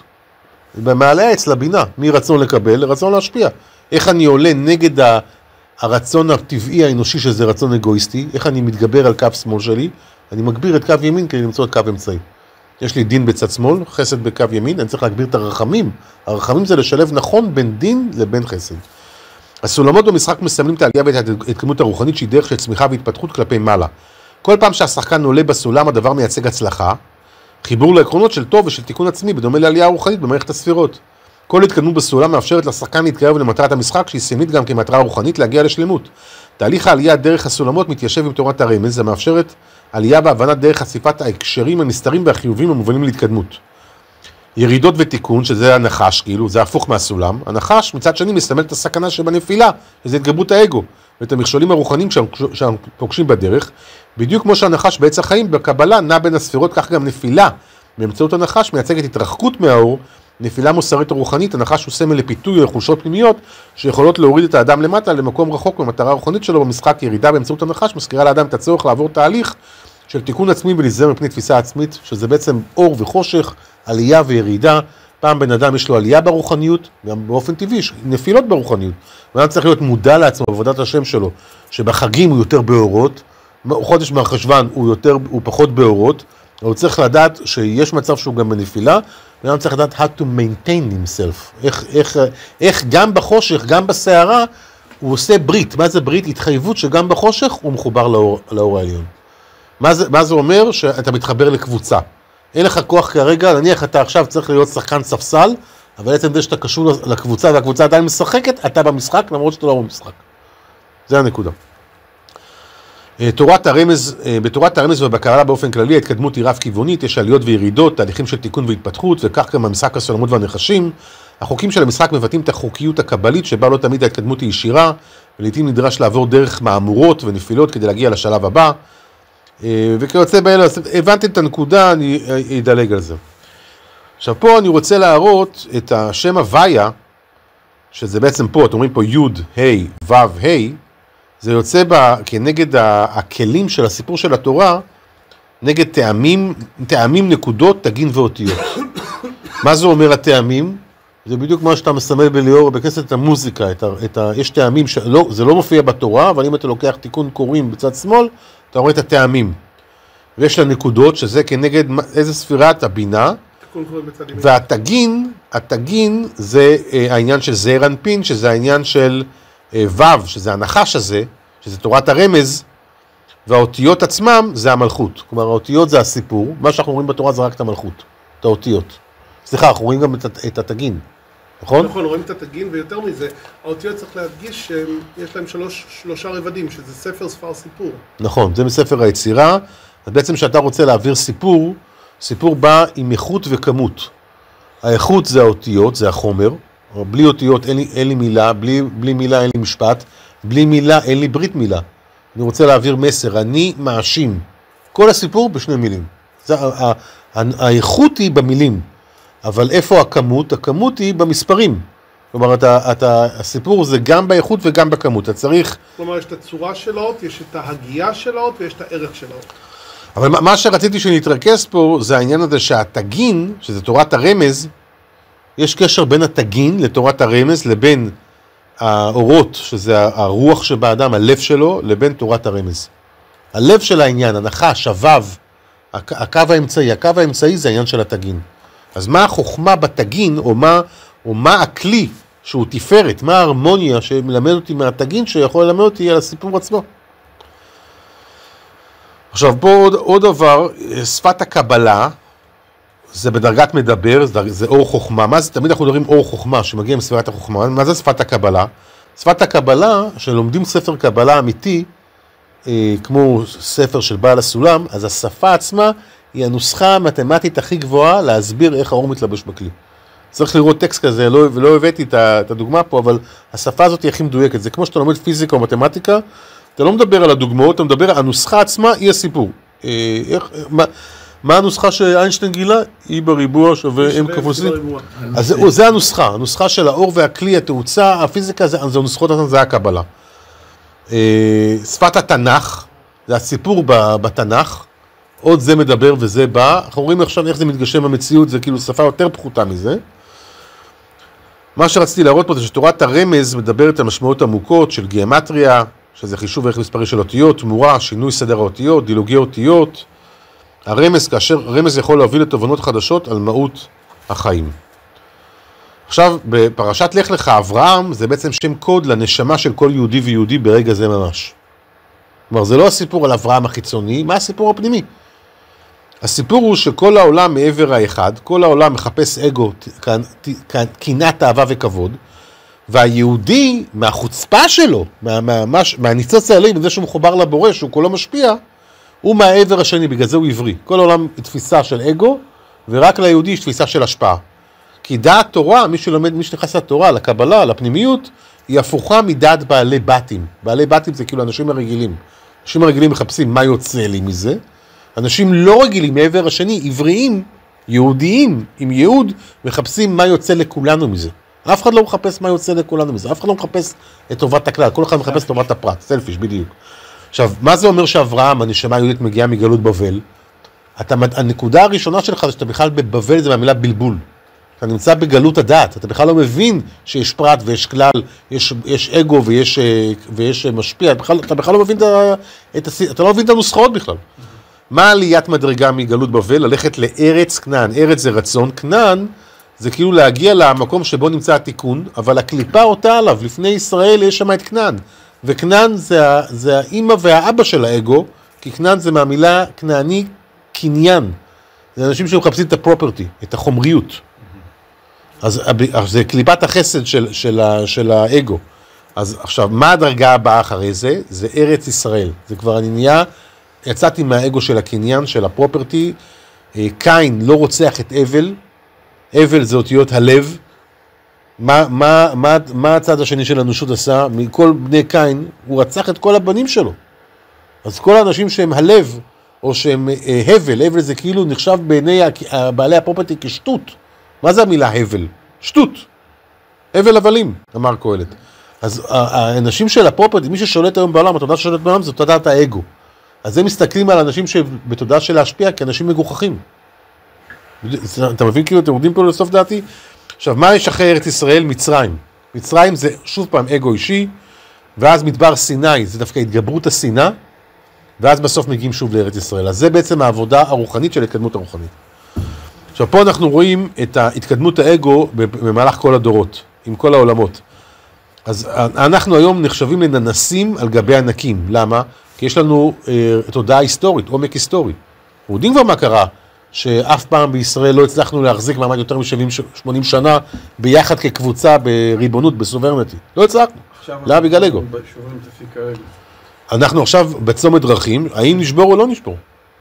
במעלה העץ לבינה, מרצון לקבל לרצון להשפיע. איך אני עולה נגד הרצון הטבעי האנושי שזה רצון אגואיסטי, איך אני מתגבר על קו שמאל שלי, אני מגביר את קו ימין כדי למצוא את קו אמצעי. יש לי דין בצד שמאל, חסד בקו ימין, אני צריך להגביר את הרחמים. הרחמים זה לשלב נכון בין דין לבין חסד. הסולמות במשחק מסמלים את העלייה ואת ההתקדמות הרוחנית שהיא דרך של צמיחה והתפתחות כלפי מעלה. כל פעם שהשחקן עולה בסולם הדבר מייצג הצלחה, חיבור לעקרונות של טוב ושל תיקון עצמי בדומה לעלייה הרוחנית במערכת הספירות. כל התקדמות בסולם מאפשרת לשחקן להתקרב למטרת המשחק שהיא סמלית גם כמטרה רוחנית להגיע לשלמות. תהליך העלייה דרך הסולמות מתיישב עם תורת הרמז, המאפשרת עלייה בהבנת דרך חשיפת ההקשרים הנסתרים והחיובים המובנים להתקדמות. ירידות ותיקון, שזה הנחש, כאילו, זה הפוך מהסולם. הנחש מצד שני מסמל את הסכנה שבנפילה, שזה התגברות האגו, ואת המכשולים הרוחניים שאנחנו פוגשים בדרך. בדיוק כמו שהנחש בעץ החיים בקבלה נע בין הספירות, כך גם נפילה באמצעות הנחש מייצגת התרחקות מהאור, נפילה מוסרית או רוחנית. הנחש הוא סמל לפיתוי או חולשות פנימיות שיכולות להוריד את האדם למטה למקום רחוק במטרה הרוחנית שלו. במשחק ירידה באמצעות הנחש מזכירה לאדם את הצורך לעבור תהליך של תיקון עצמי ולהיזהר מפני תפיסה עצמית, שזה בעצם אור וחושך, עלייה וירידה. פעם בן אדם יש לו עלייה ברוחניות, גם באופן טבעי יש נפילות ברוחניות. בן אדם צריך להיות מודע לעצמו בעבודת השם שלו, שבחגים הוא יותר באורות, חודש מהחשוון הוא פחות באורות, אבל הוא צריך לדעת שיש מצב שהוא גם בנפילה, בן אדם צריך לדעת how to maintain himself, איך גם בחושך, גם בסערה, הוא עושה ברית. מה זה ברית? התחייבות שגם בחושך הוא מחובר לאור העליון. מה זה אומר? שאתה מתחבר לקבוצה. אין לך כוח כרגע, נניח אתה עכשיו צריך להיות שחקן ספסל, אבל עצם זה שאתה קשור לקבוצה והקבוצה עדיין משחקת, אתה במשחק למרות שאתה לא במשחק. זה הנקודה. בתורת הרמז ובקבלה באופן כללי ההתקדמות היא רב כיוונית, יש עליות וירידות, תהליכים של תיקון והתפתחות, וכך גם במשחק הסולמות והנחשים. החוקים של המשחק מבטאים את החוקיות הקבלית שבה לא תמיד ההתקדמות היא ישירה, ולעיתים נדרש לעבור דרך מהמורות ונפילות כדי להגיע לשלב הבא. וכיוצא באלה, הבנתם את הנקודה, אני אדלג על זה. עכשיו פה אני רוצה להראות את השם הוויה, שזה בעצם פה, אתם אומרים פה י' ה' ו' ה', זה יוצא כנגד הכלים של הסיפור של התורה, נגד טעמים, נקודות, תגין ואותיות. מה זה אומר הטעמים? זה בדיוק מה שאתה מסמל בליאור, בכנסת המוזיקה, יש טעמים, זה לא מופיע בתורה, אבל אם אתה לוקח תיקון קוראים בצד שמאל, אתה רואה את הטעמים. ויש לה נקודות, שזה כנגד איזה ספירת הבינה, והתגין זה העניין של זעיר אנפין, שזה העניין של ו', שזה הנחש הזה, שזה תורת הרמז, והאותיות עצמם זה המלכות. כלומר, האותיות זה הסיפור, מה שאנחנו רואים בתורה זה רק את המלכות, את האותיות. סליחה, אנחנו רואים גם את התגין, נכון? נכון, רואים את התגין, ויותר מזה, האותיות צריך להדגיש שיש להם שלושה רבדים, שזה ספר, ספר, סיפור. נכון, זה מספר היצירה, אז בעצם שאתה רוצה להעביר סיפור, סיפור בא עם איכות וכמות. האיכות זה האותיות, זה החומר, בלי אותיות אין לי מילה, בלי מילה אין לי משפט, בלי מילה אין לי ברית מילה. אני רוצה להעביר מסר, אני מאשים. כל הסיפור בשני מילים. האיכות היא במילים, אבל איפה הכמות? הכמות היא במספרים. כלומר, הסיפור זה גם באיכות וגם בכמות. אתה צריך... כלומר, יש את הצורה של האות, יש את ההגייה של האות ויש את הערך של האות. אבל מה שרציתי שנתרכז פה זה העניין הזה שהתגין, שזה תורת הרמז, יש קשר בין התגין לתורת הרמז לבין האורות, שזה הרוח שבאדם, הלב שלו, לבין תורת הרמז. הלב של העניין, הנחש, הוו, הקו האמצעי זה העניין של התגין. אז מה החוכמה בתגין, או מה הכלי שהוא תפארת, מה ההרמוניה שמלמד אותי מהתגין, שיכול ללמד אותי על הסיפור עצמו. עכשיו פה עוד דבר, שפת הקבלה, זה בדרגת מדבר, זה אור חוכמה. מה זה? תמיד אנחנו מדברים אור חוכמה, שמגיע עם ספירת החוכמה. מה זה שפת הקבלה? שפת הקבלה, שלומדים ספר קבלה אמיתי, כמו ספר של בעל הסולם, אז השפה עצמה היא הנוסחה המתמטית הכי גבוהה להסביר איך האור מתלבש בכלי. צריך לראות טקסט כזה, ולא הבאתי את הדוגמה פה, אבל השפה הזאת היא הכי מדויקת. זה כמו שאתה לומד פיזיקה או מתמטיקה, אתה לא מדבר על הדוגמאות, אתה מדבר על הנוסחה עצמה, היא הסיפור. מה הנוסחה שאיינשטיין גילה? היא בריבוע שווה M כפול C. אז זה הנוסחה, הנוסחה של האור והכלי, התאוצה, הפיזיקה, זה הנוסחות, זה הקבלה. שפת התנ"ך, זה הסיפור בתנ"ך, עוד זה מדבר וזה בא, אנחנו רואים עכשיו איך זה מתגשם במציאות, זה כאילו שפה יותר פחותה מזה. מה שרציתי להראות פה זה שתורת הרמז מדברת על משמעות עמוקות של גיאומטריה, שזה חישוב ערך מספרי של אותיות, תמורה, שינוי סדר האותיות, דילוגי אותיות. הרמז, כאשר רמז יכול להוביל לתובנות חדשות על מהות החיים. עכשיו, בפרשת לך לך אברהם, זה בעצם שם קוד לנשמה של כל יהודי ויהודי ברגע זה ממש. כלומר, זה לא הסיפור על אברהם החיצוני, מה הסיפור הפנימי? הסיפור הוא שכל העולם מעבר האחד, כל העולם מחפש אגו, קנאת אהבה וכבוד, והיהודי, מהחוצפה שלו, מהניצוץ העלי, בזה שהוא מחובר לבורא, שהוא כולו משפיע, הוא מהעבר השני, בגלל זה הוא עברי. כל העולם היא תפיסה של אגו, ורק ליהודי יש תפיסה של השפעה. כי דעת תורה, מי שלומד, מי שנכנס לתורה, לקבלה, לפנימיות, היא הפוכה מדעת בעלי בתים. בעלי בתים זה כאילו אנשים הרגילים. אנשים הרגילים מחפשים מה יוצא לי מזה. אנשים לא רגילים מעבר השני, עבריים, יהודיים, עם יהוד, מחפשים מה יוצא לכולנו מזה. אף אחד לא מחפש מה יוצא לכולנו מזה. אף אחד לא מחפש את טובת הכלל. כל אחד מחפש את טובת הפרט. סלפיש, בדיוק. עכשיו, מה זה אומר שאברהם, הנשמה היהודית, מגיעה מגלות בבל? הנקודה הראשונה שלך זה שאתה בכלל בבבל, זה מהמילה בלבול. אתה נמצא בגלות הדעת, אתה בכלל לא מבין שיש פרט ויש כלל, יש אגו ויש משפיע, אתה בכלל לא מבין אתה לא מבין את הנוסחאות בכלל. מה עליית מדרגה מגלות בבל? ללכת לארץ כנען. ארץ זה רצון, כנען זה כאילו להגיע למקום שבו נמצא התיקון, אבל הקליפה אותה עליו, לפני ישראל יש שם את כנען, וכנען זה האמא והאבא של האגו, כי כנען זה מהמילה כנעני קניין, זה אנשים שמחפשים את הפרופרטי, את החומריות. אז זה קליפת החסד של האגו. אז עכשיו, מה הדרגה הבאה אחרי זה? זה ארץ ישראל. זה כבר אני נהיה, יצאתי מהאגו של הקניין, של הפרופרטי. קין לא רוצח את אבל. אבל זה אותיות הלב. מה הצד השני של האנושות עשה? מכל בני קין, הוא רצח את כל הבנים שלו. אז כל האנשים שהם הלב, או שהם הבל, הבל זה כאילו נחשב בעיני בעלי הפרופרטי כשטות. מה זה המילה הבל? שטות. הבל הבלים, אמר קהלת. אז האנשים של הפרופרטי, מי ששולט היום בעולם, התודעה ששולט בעולם, זו תודעת האגו. אז הם מסתכלים על אנשים שבתודעה של להשפיע כאנשים מגוחכים. אתה מבין כאילו, אתם עומדים פה לסוף דעתי? עכשיו, מה יש אחרי ארץ ישראל? מצרים. מצרים זה שוב פעם אגו אישי, ואז מדבר סיני, זה דווקא התגברות השנאה, ואז בסוף מגיעים שוב לארץ ישראל. אז זה בעצם העבודה הרוחנית של התקדמות הרוחנית. עכשיו, פה אנחנו רואים את התקדמות האגו במהלך כל הדורות, עם כל העולמות. אז אנחנו היום נחשבים לננסים על גבי ענקים. למה? כי יש לנו תודעה היסטורית, עומק היסטורי. אנחנו יודעים כבר מה קרה, שאף פעם בישראל לא הצלחנו להחזיק מעמד יותר מ-70-80 שנה, ביחד כקבוצה בריבונות, בסוברניטי. לא הצלחנו. למה? בגלל אגו. אנחנו עכשיו בצומת דרכים, האם נשבור או לא נשבור?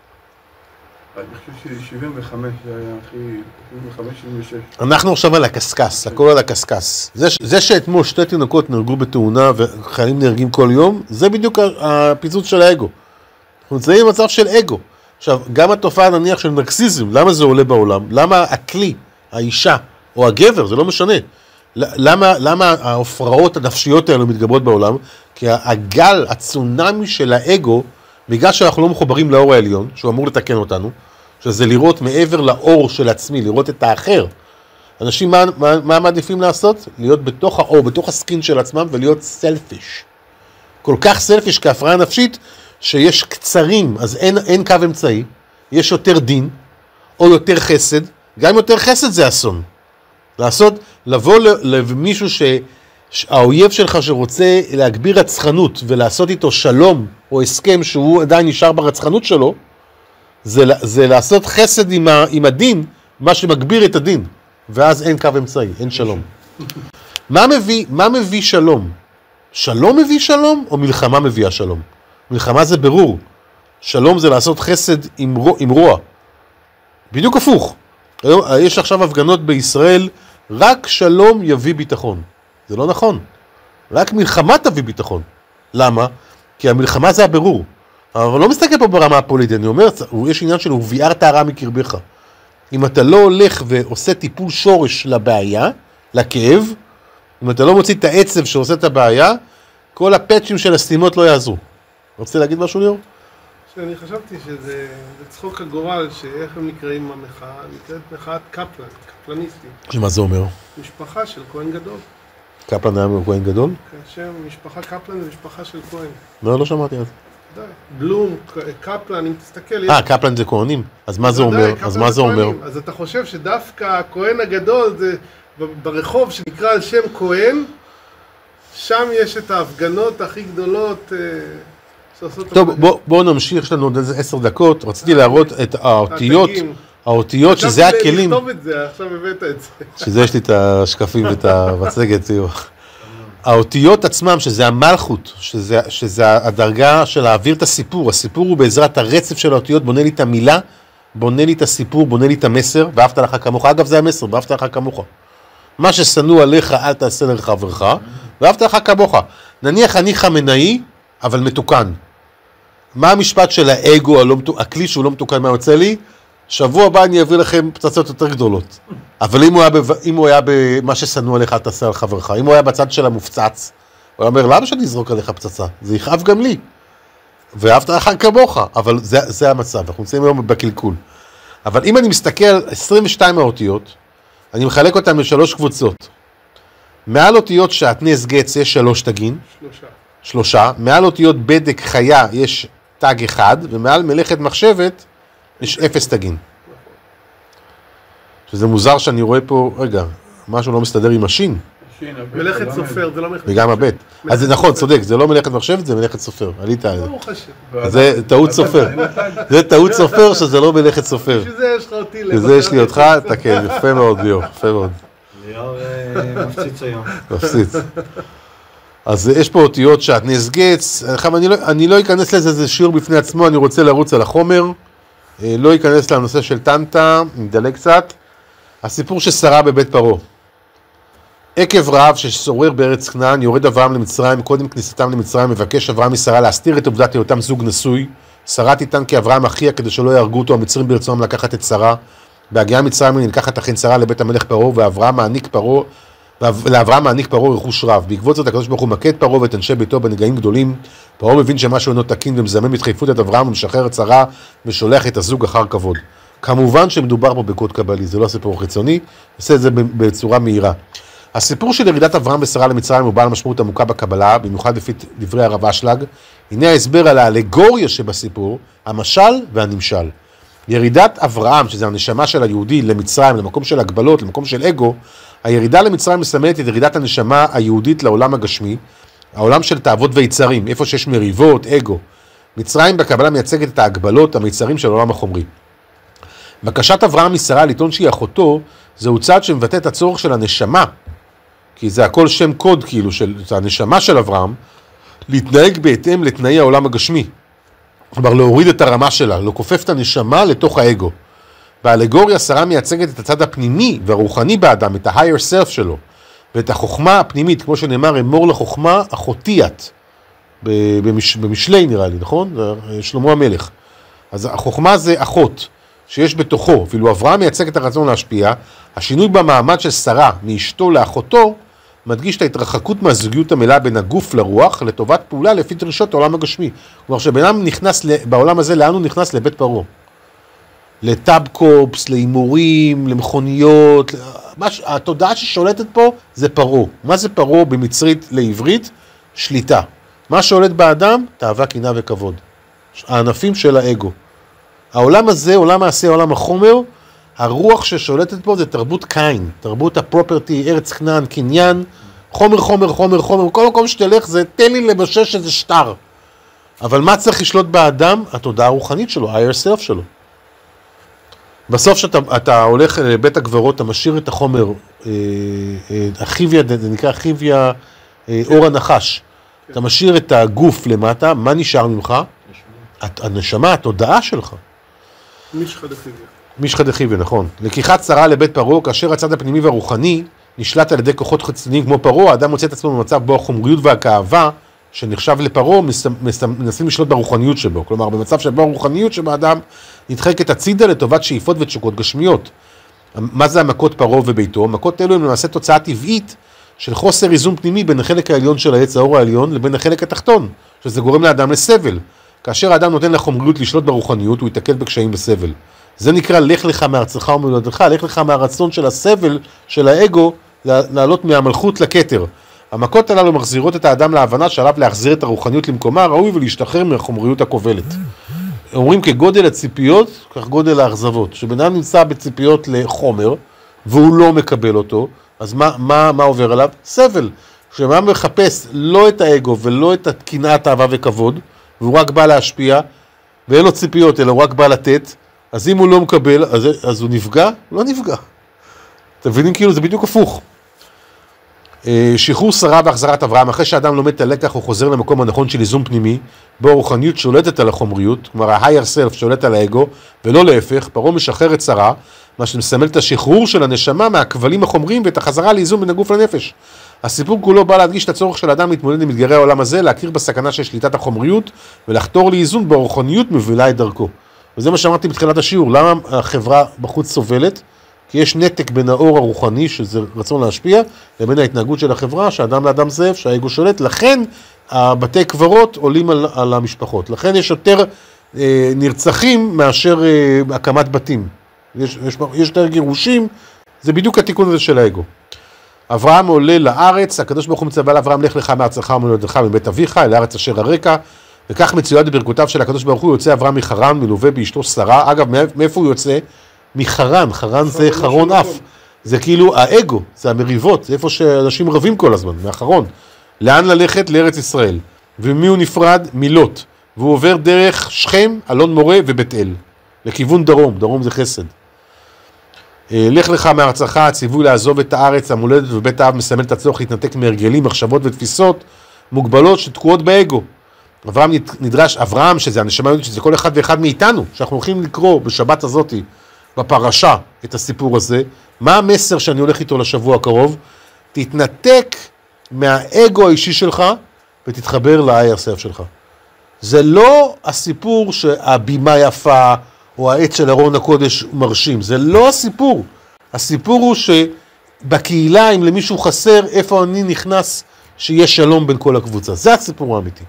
אני חושב ש-75 זה היה הכי... 75-76. אנחנו עכשיו על הקסקס, הכל על הקסקס. זה שאתמול שתי תינוקות נהרגו בתאונה וחיילים נהרגים כל יום, זה בדיוק הפיצוץ של האגו. אנחנו נמצאים במצב של אגו. עכשיו, גם התופעה נניח של נרקסיזם, למה זה עולה בעולם? למה הכלי, האישה או הגבר, זה לא משנה. למה ההפרעות הנפשיות האלו מתגברות בעולם? כי הגל, הצונמי של האגו, בגלל שאנחנו לא מחוברים לאור העליון, שהוא אמור לתקן אותנו, שזה לראות מעבר לאור של עצמי, לראות את האחר. אנשים מה מעדיפים לעשות? להיות בתוך האור, בתוך הסקין של עצמם, ולהיות סלפיש. כל כך סלפיש כהפרעה נפשית, שיש קצרים, אז אין קו אמצעי, יש יותר דין, או יותר חסד, גם יותר חסד זה אסון. לבוא למישהו שהאויב שלך שרוצה להגביר רצחנות, ולעשות איתו שלום, או הסכם שהוא עדיין נשאר ברצחנות שלו, זה לעשות חסד עם הדין, מה שמגביר את הדין, ואז אין קו אמצעי, אין שלום. מה מביא שלום? שלום מביא שלום, או מלחמה מביאה שלום? מלחמה זה ברור. שלום זה לעשות חסד עם רוע. בדיוק הפוך. יש עכשיו הפגנות בישראל, רק שלום יביא ביטחון. זה לא נכון. רק מלחמה תביא ביטחון. למה? כי המלחמה זה הברור. אבל לא מסתכל פה ברמה הפוליטית. אני אומר, יש עניין שלו, וביארת הרע מקרבך. אם אתה לא הולך ועושה טיפול שורש לבעיה, לכאב, אם אתה לא מוציא את העצב שעושה את הבעיה, כל הפאצ'ים של הסתימות לא יעזרו. רוצה להגיד משהו, ליאור? שאני חשבתי שזה צחוק הגורל, שאיך הם נקראים המחאה, נקראת מחאת קפלן, קפלניסטים. שמה זה אומר? משפחה של כהן גדול. קפלן היה כהן גדול? כאשר משפחה קפלן זה משפחה של כהן. לא שמעתי על זה. בלום, קפלן, אם תסתכל... קפלן זה כהנים? אז מה זה אומר? אז אתה חושב שדווקא הכהן הגדול ברחוב שנקרא על שם כהן, שם יש את ההפגנות הכי גדולות שעושות... טוב, בואו נמשיך, יש לנו עוד איזה 10 דקות. רציתי להראות את האותיות שזה הכלים. חשבתי לכתוב את זה, עכשיו הבאת את זה. שזה יש לי את השקפים ואת המצגת. האותיות עצמם, שזה המלכות, שזה הדרגה של להעביר את הסיפור. הסיפור הוא בעזרת הרצף של האותיות, בונה לי את המילה, בונה לי את הסיפור, בונה לי את המסר, ואהבת לך כמוך. אגב, זה המסר, ואהבת לך כמוך. מה ששנוא עליך, אל תעשה לחברך, ואהבת לך כמוך. נניח אני חמינאי, אבל מתוקן. מה המשפט של האגו, הכלי שהוא לא מתוקן, מה יוצא לי? שבוע הבא אני אביא לכם פצצות יותר גדולות. אבל אם הוא היה במה ששנוא עליך, אל תעשה לחברך. אם הוא היה בצד של המופצץ, הוא אומר, למה שאני אזרוק עליך פצצה? זה יכאב גם לי. ואהבת לך כמוך, אבל זה המצב. אנחנו נמצאים היום בקלקול. אבל אם אני מסתכל על 22 האותיות, אני מחלק אותם ל3 קבוצות. מעל אותיות שעטנז גץ יש 3 תגים. 3. מעל אותיות בדק חיה יש תג 1, ומעל מלאכת מחשבת יש 0 תגים. שזה מוזר שאני רואה פה, רגע, משהו לא מסתדר עם השין. מלאכת סופר, זה לא מלאכת... וגם הבית. אז זה נכון, צודק, זה לא מלאכת מחשבת, זה מלאכת סופר. עלית על זה. ברוך השם. זה טעות סופר. זה טעות סופר שזה לא מלאכת סופר. בשביל זה יש לך אותי. וזה יש לי אותך, תקן, יפה מאוד, ליאור, יפה מאוד. ליאור מפציץ היום. מפציץ. אז יש פה אותיות שעטנז גץ. אני לא אכנס לזה, זה שיעור בפני עצמו, אני רוצה לרוץ על החומר. לא אכנס לנושא של טנטה, נדלג קצת. הסיפור ששרה בבית פרעה. עקב רעב ששורר בארץ כנען, יורד אברהם למצרים, קודם כניסתם למצרים, מבקש אברהם משרה להסתיר את עובדת היותם זוג נשוי. שרה תיתן כי אברהם אחיה כדי שלא יהרגו אותו, המצרים ברצונם לקחת את שרה. בהגיעה מצרים נלקחת אכן שרה לבית המלך פרעה, ולאברהם מעניק פרעה רכוש רב. בעקבות זאת הקדוש ברוך הוא מכה את פרעה ואת אנשי ביתו בנגעים גדולים. פרעה מבין שמשהו אינו תקין ומזמן בדחיפות את אברהם ומשחרר את שרה ושולח את הזוג אחר כבוד. כמובן שמדובר פה בקוד קבלי, זה לא סיפור חיצוני, עושה את זה בצורה מהירה. הסיפור של ירידת אברהם ושרה למצרים הוא בעל משמעות עמוקה בקבלה, במיוחד לפי דברי הרב אשלג. הנה ההסבר על האלגוריה שבסיפור, המשל והנמשל. ירידת אברהם, שזה הנשמה של היהודי למצרים, למקום של הגבלות, למקום של אגו, הירידה למצרים מסמלת את ירידת הנשמה היהודית לעולם הגשמי, העולם של תאוות ויצרים, איפה שיש מריבות, אגו. מצרים בקבלה מייצגת את ההגבלות, המיצרים של העולם החומרי. בקשת אברהם משרה לטעון שהיא אחותו, זהו צעד שמבטא את הצורך של הנשמה, כי זה הכל שם קוד כאילו של הנשמה של אברהם, להתנהג בהתאם לתנאי העולם הגשמי. כלומר להוריד את הרמה שלה, לכופף את הנשמה לתוך האגו. באלגוריה שרה מייצגת את הצד הפנימי והרוחני באדם, את ה-higher self שלו, ואת החוכמה הפנימית, כמו שנאמר, אמור לחוכמה אחותי את, במשלי נראה לי, נכון? שלמה המלך. אז החוכמה זה אחות, שיש בתוכו, אפילו אברהם מייצג את הרצון להשפיע, השינוי במעמד של שרה מאשתו לאחותו, מדגיש את ההתרחקות מהזוגיות המלאה בין הגוף לרוח, לטובת פעולה לפי דרישות העולם הגשמי. כלומר שבן אדם נכנס בעולם הזה, לאן הוא נכנס? לבית פרעה. לטאבקופס, להימורים, למכוניות, התודעה ששולטת פה זה פרעה. מה זה פרעה במצרית לעברית? שליטה. מה שולט באדם? תאווה, קנאה וכבוד. הענפים של האגו. העולם הזה, עולם מעשה, עולם החומר, הרוח ששולטת פה זה תרבות קין, תרבות הפרופרטי, ארץ כנען, קניין, חומר, חומר, חומר, חומר, כל מקום שתלך זה תן לי לבשש איזה שטר. אבל מה צריך לשלוט באדם? התודעה הרוחנית שלו, higher self שלו. בסוף שאתה הולך לבית הגברות, אתה משאיר את החומר, החיביה, זה נקרא חיביה אור הנחש. אתה משאיר את הגוף למטה, מה נשאר ממך? הנשמה, התודעה שלך. מישחא דחיביה, נכון. לקיחת שרה לבית פרעה, כאשר הצד הפנימי והרוחני נשלט על ידי כוחות חיצוניים כמו פרעה, האדם מוצא את עצמו במצב בו החומריות והכאבה שנחשב לפרעה, מנסים לשלוט ברוחניות שבו. כלומר, במצב שבו הרוחניות שבאדם נדחקת הצידה לטובת שאיפות ותשוקות גשמיות. מה זה המכות פרעה וביתו? מכות אלו הם למעשה תוצאה טבעית של חוסר איזון פנימי בין החלק העליון של העץ האור העליון לבין החלק התחתון, שזה גורם לאדם לסבל. כאשר האדם נותן לחומריות לשלוט ברוחניות, הוא יתקל בקשיים בסבל. זה נקרא לך לך מארצך וממולדתך, לך לך מהרצון של הסבל של האגו לעלות מהמלכות לכתר. המכות הללו מחזירות את האדם להבנה שעליו להחזיר את הרוחניות למקומה ראוי ולהשתחרר מהחומריות הכובלת. אומרים כגודל הציפיות, כך גודל האכזבות. שבן אדם נמצא בציפיות לחומר והוא לא מקבל אותו, אז מה עובר עליו? סבל. כשאדם מחפש לא את האגו ולא את קנאת אהבה וכבוד, והוא רק בא להשפיע, ואין לו ציפיות, אלא הוא רק בא לתת, אז אם הוא לא מקבל, אז הוא נפגע? לא נפגע. אתם מבינים? כאילו זה בדיוק הפוך. שחרור שרה והחזרת אברהם, אחרי שאדם לומד את הלקח, הוא חוזר למקום הנכון של איזון פנימי, בו הרוחניות שולטת על החומריות, כלומר ה-higher self שולט על האגו, ולא להפך, פרעה משחרר את שרה, מה שמסמל את השחרור של הנשמה מהכבלים החומריים ואת החזרה לאיזון בין הגוף לנפש. הסיפור כולו בא להדגיש את הצורך של האדם להתמודד עם אתגרי העולם הזה, להכיר בסכנה של שליטת החומריות, ולחתור לאיזון ברוחניות מובילה את דרכו. וזה מה שאמרתי בתחילת השיעור, למה החברה בחוץ סובלת? כי יש נתק בין האור הרוחני, שזה רצון להשפיע, לבין ההתנהגות של החברה, שאדם לאדם זאב, שהאגו שולט, לכן הבתי קברות עולים על המשפחות. לכן יש יותר נרצחים מאשר הקמת בתים. יש יותר גירושים, זה בדיוק התיקון הזה של האגו. אברהם עולה לארץ, הקדוש ברוך הוא מצווה לאברהם, לך לך מארצך וממולדתך מבית אביך, אל הארץ אשר הרקע, וכך מצויד בברכותיו של הקדוש ברוך הוא, יוצא אברהם מחרן, מלווה באשתו שרה. אגב, מאיפה הוא יוצא? מחרן, חרן זה חרון אף, זה כאילו האגו, זה המריבות, זה איפה שאנשים רבים כל הזמן, מאחרון. לאן ללכת? לארץ ישראל. ומי הוא נפרד? מלוט. והוא עובר דרך שכם, אלון מורה ובית אל, לכיוון דרום, דרום זה חסד. לך לך מארצך, הציווי לעזוב את הארץ, המולדת ובית האב מסמל את הצורך להתנתק מהרגלים, מחשבות ותפיסות מוגבלות שתקועות באגו. אברהם, שזה הנשמה היהודית, שזה כל אחד ואחד מאיתנו, שאנחנו הולכים לקרוא בשבת הזאת, בפרשה, את הסיפור הזה, מה המסר שאני הולך איתו לשבוע הקרוב? תתנתק מהאגו האישי שלך, ותתחבר ל-higher self שלך. זה לא הסיפור שהבימה יפה, או העץ של ארון הקודש מרשים, זה לא הסיפור. הסיפור הוא שבקהילה, אם למישהו חסר, איפה אני נכנס, שיהיה שלום בין כל הקבוצה. זה הסיפור האמיתי.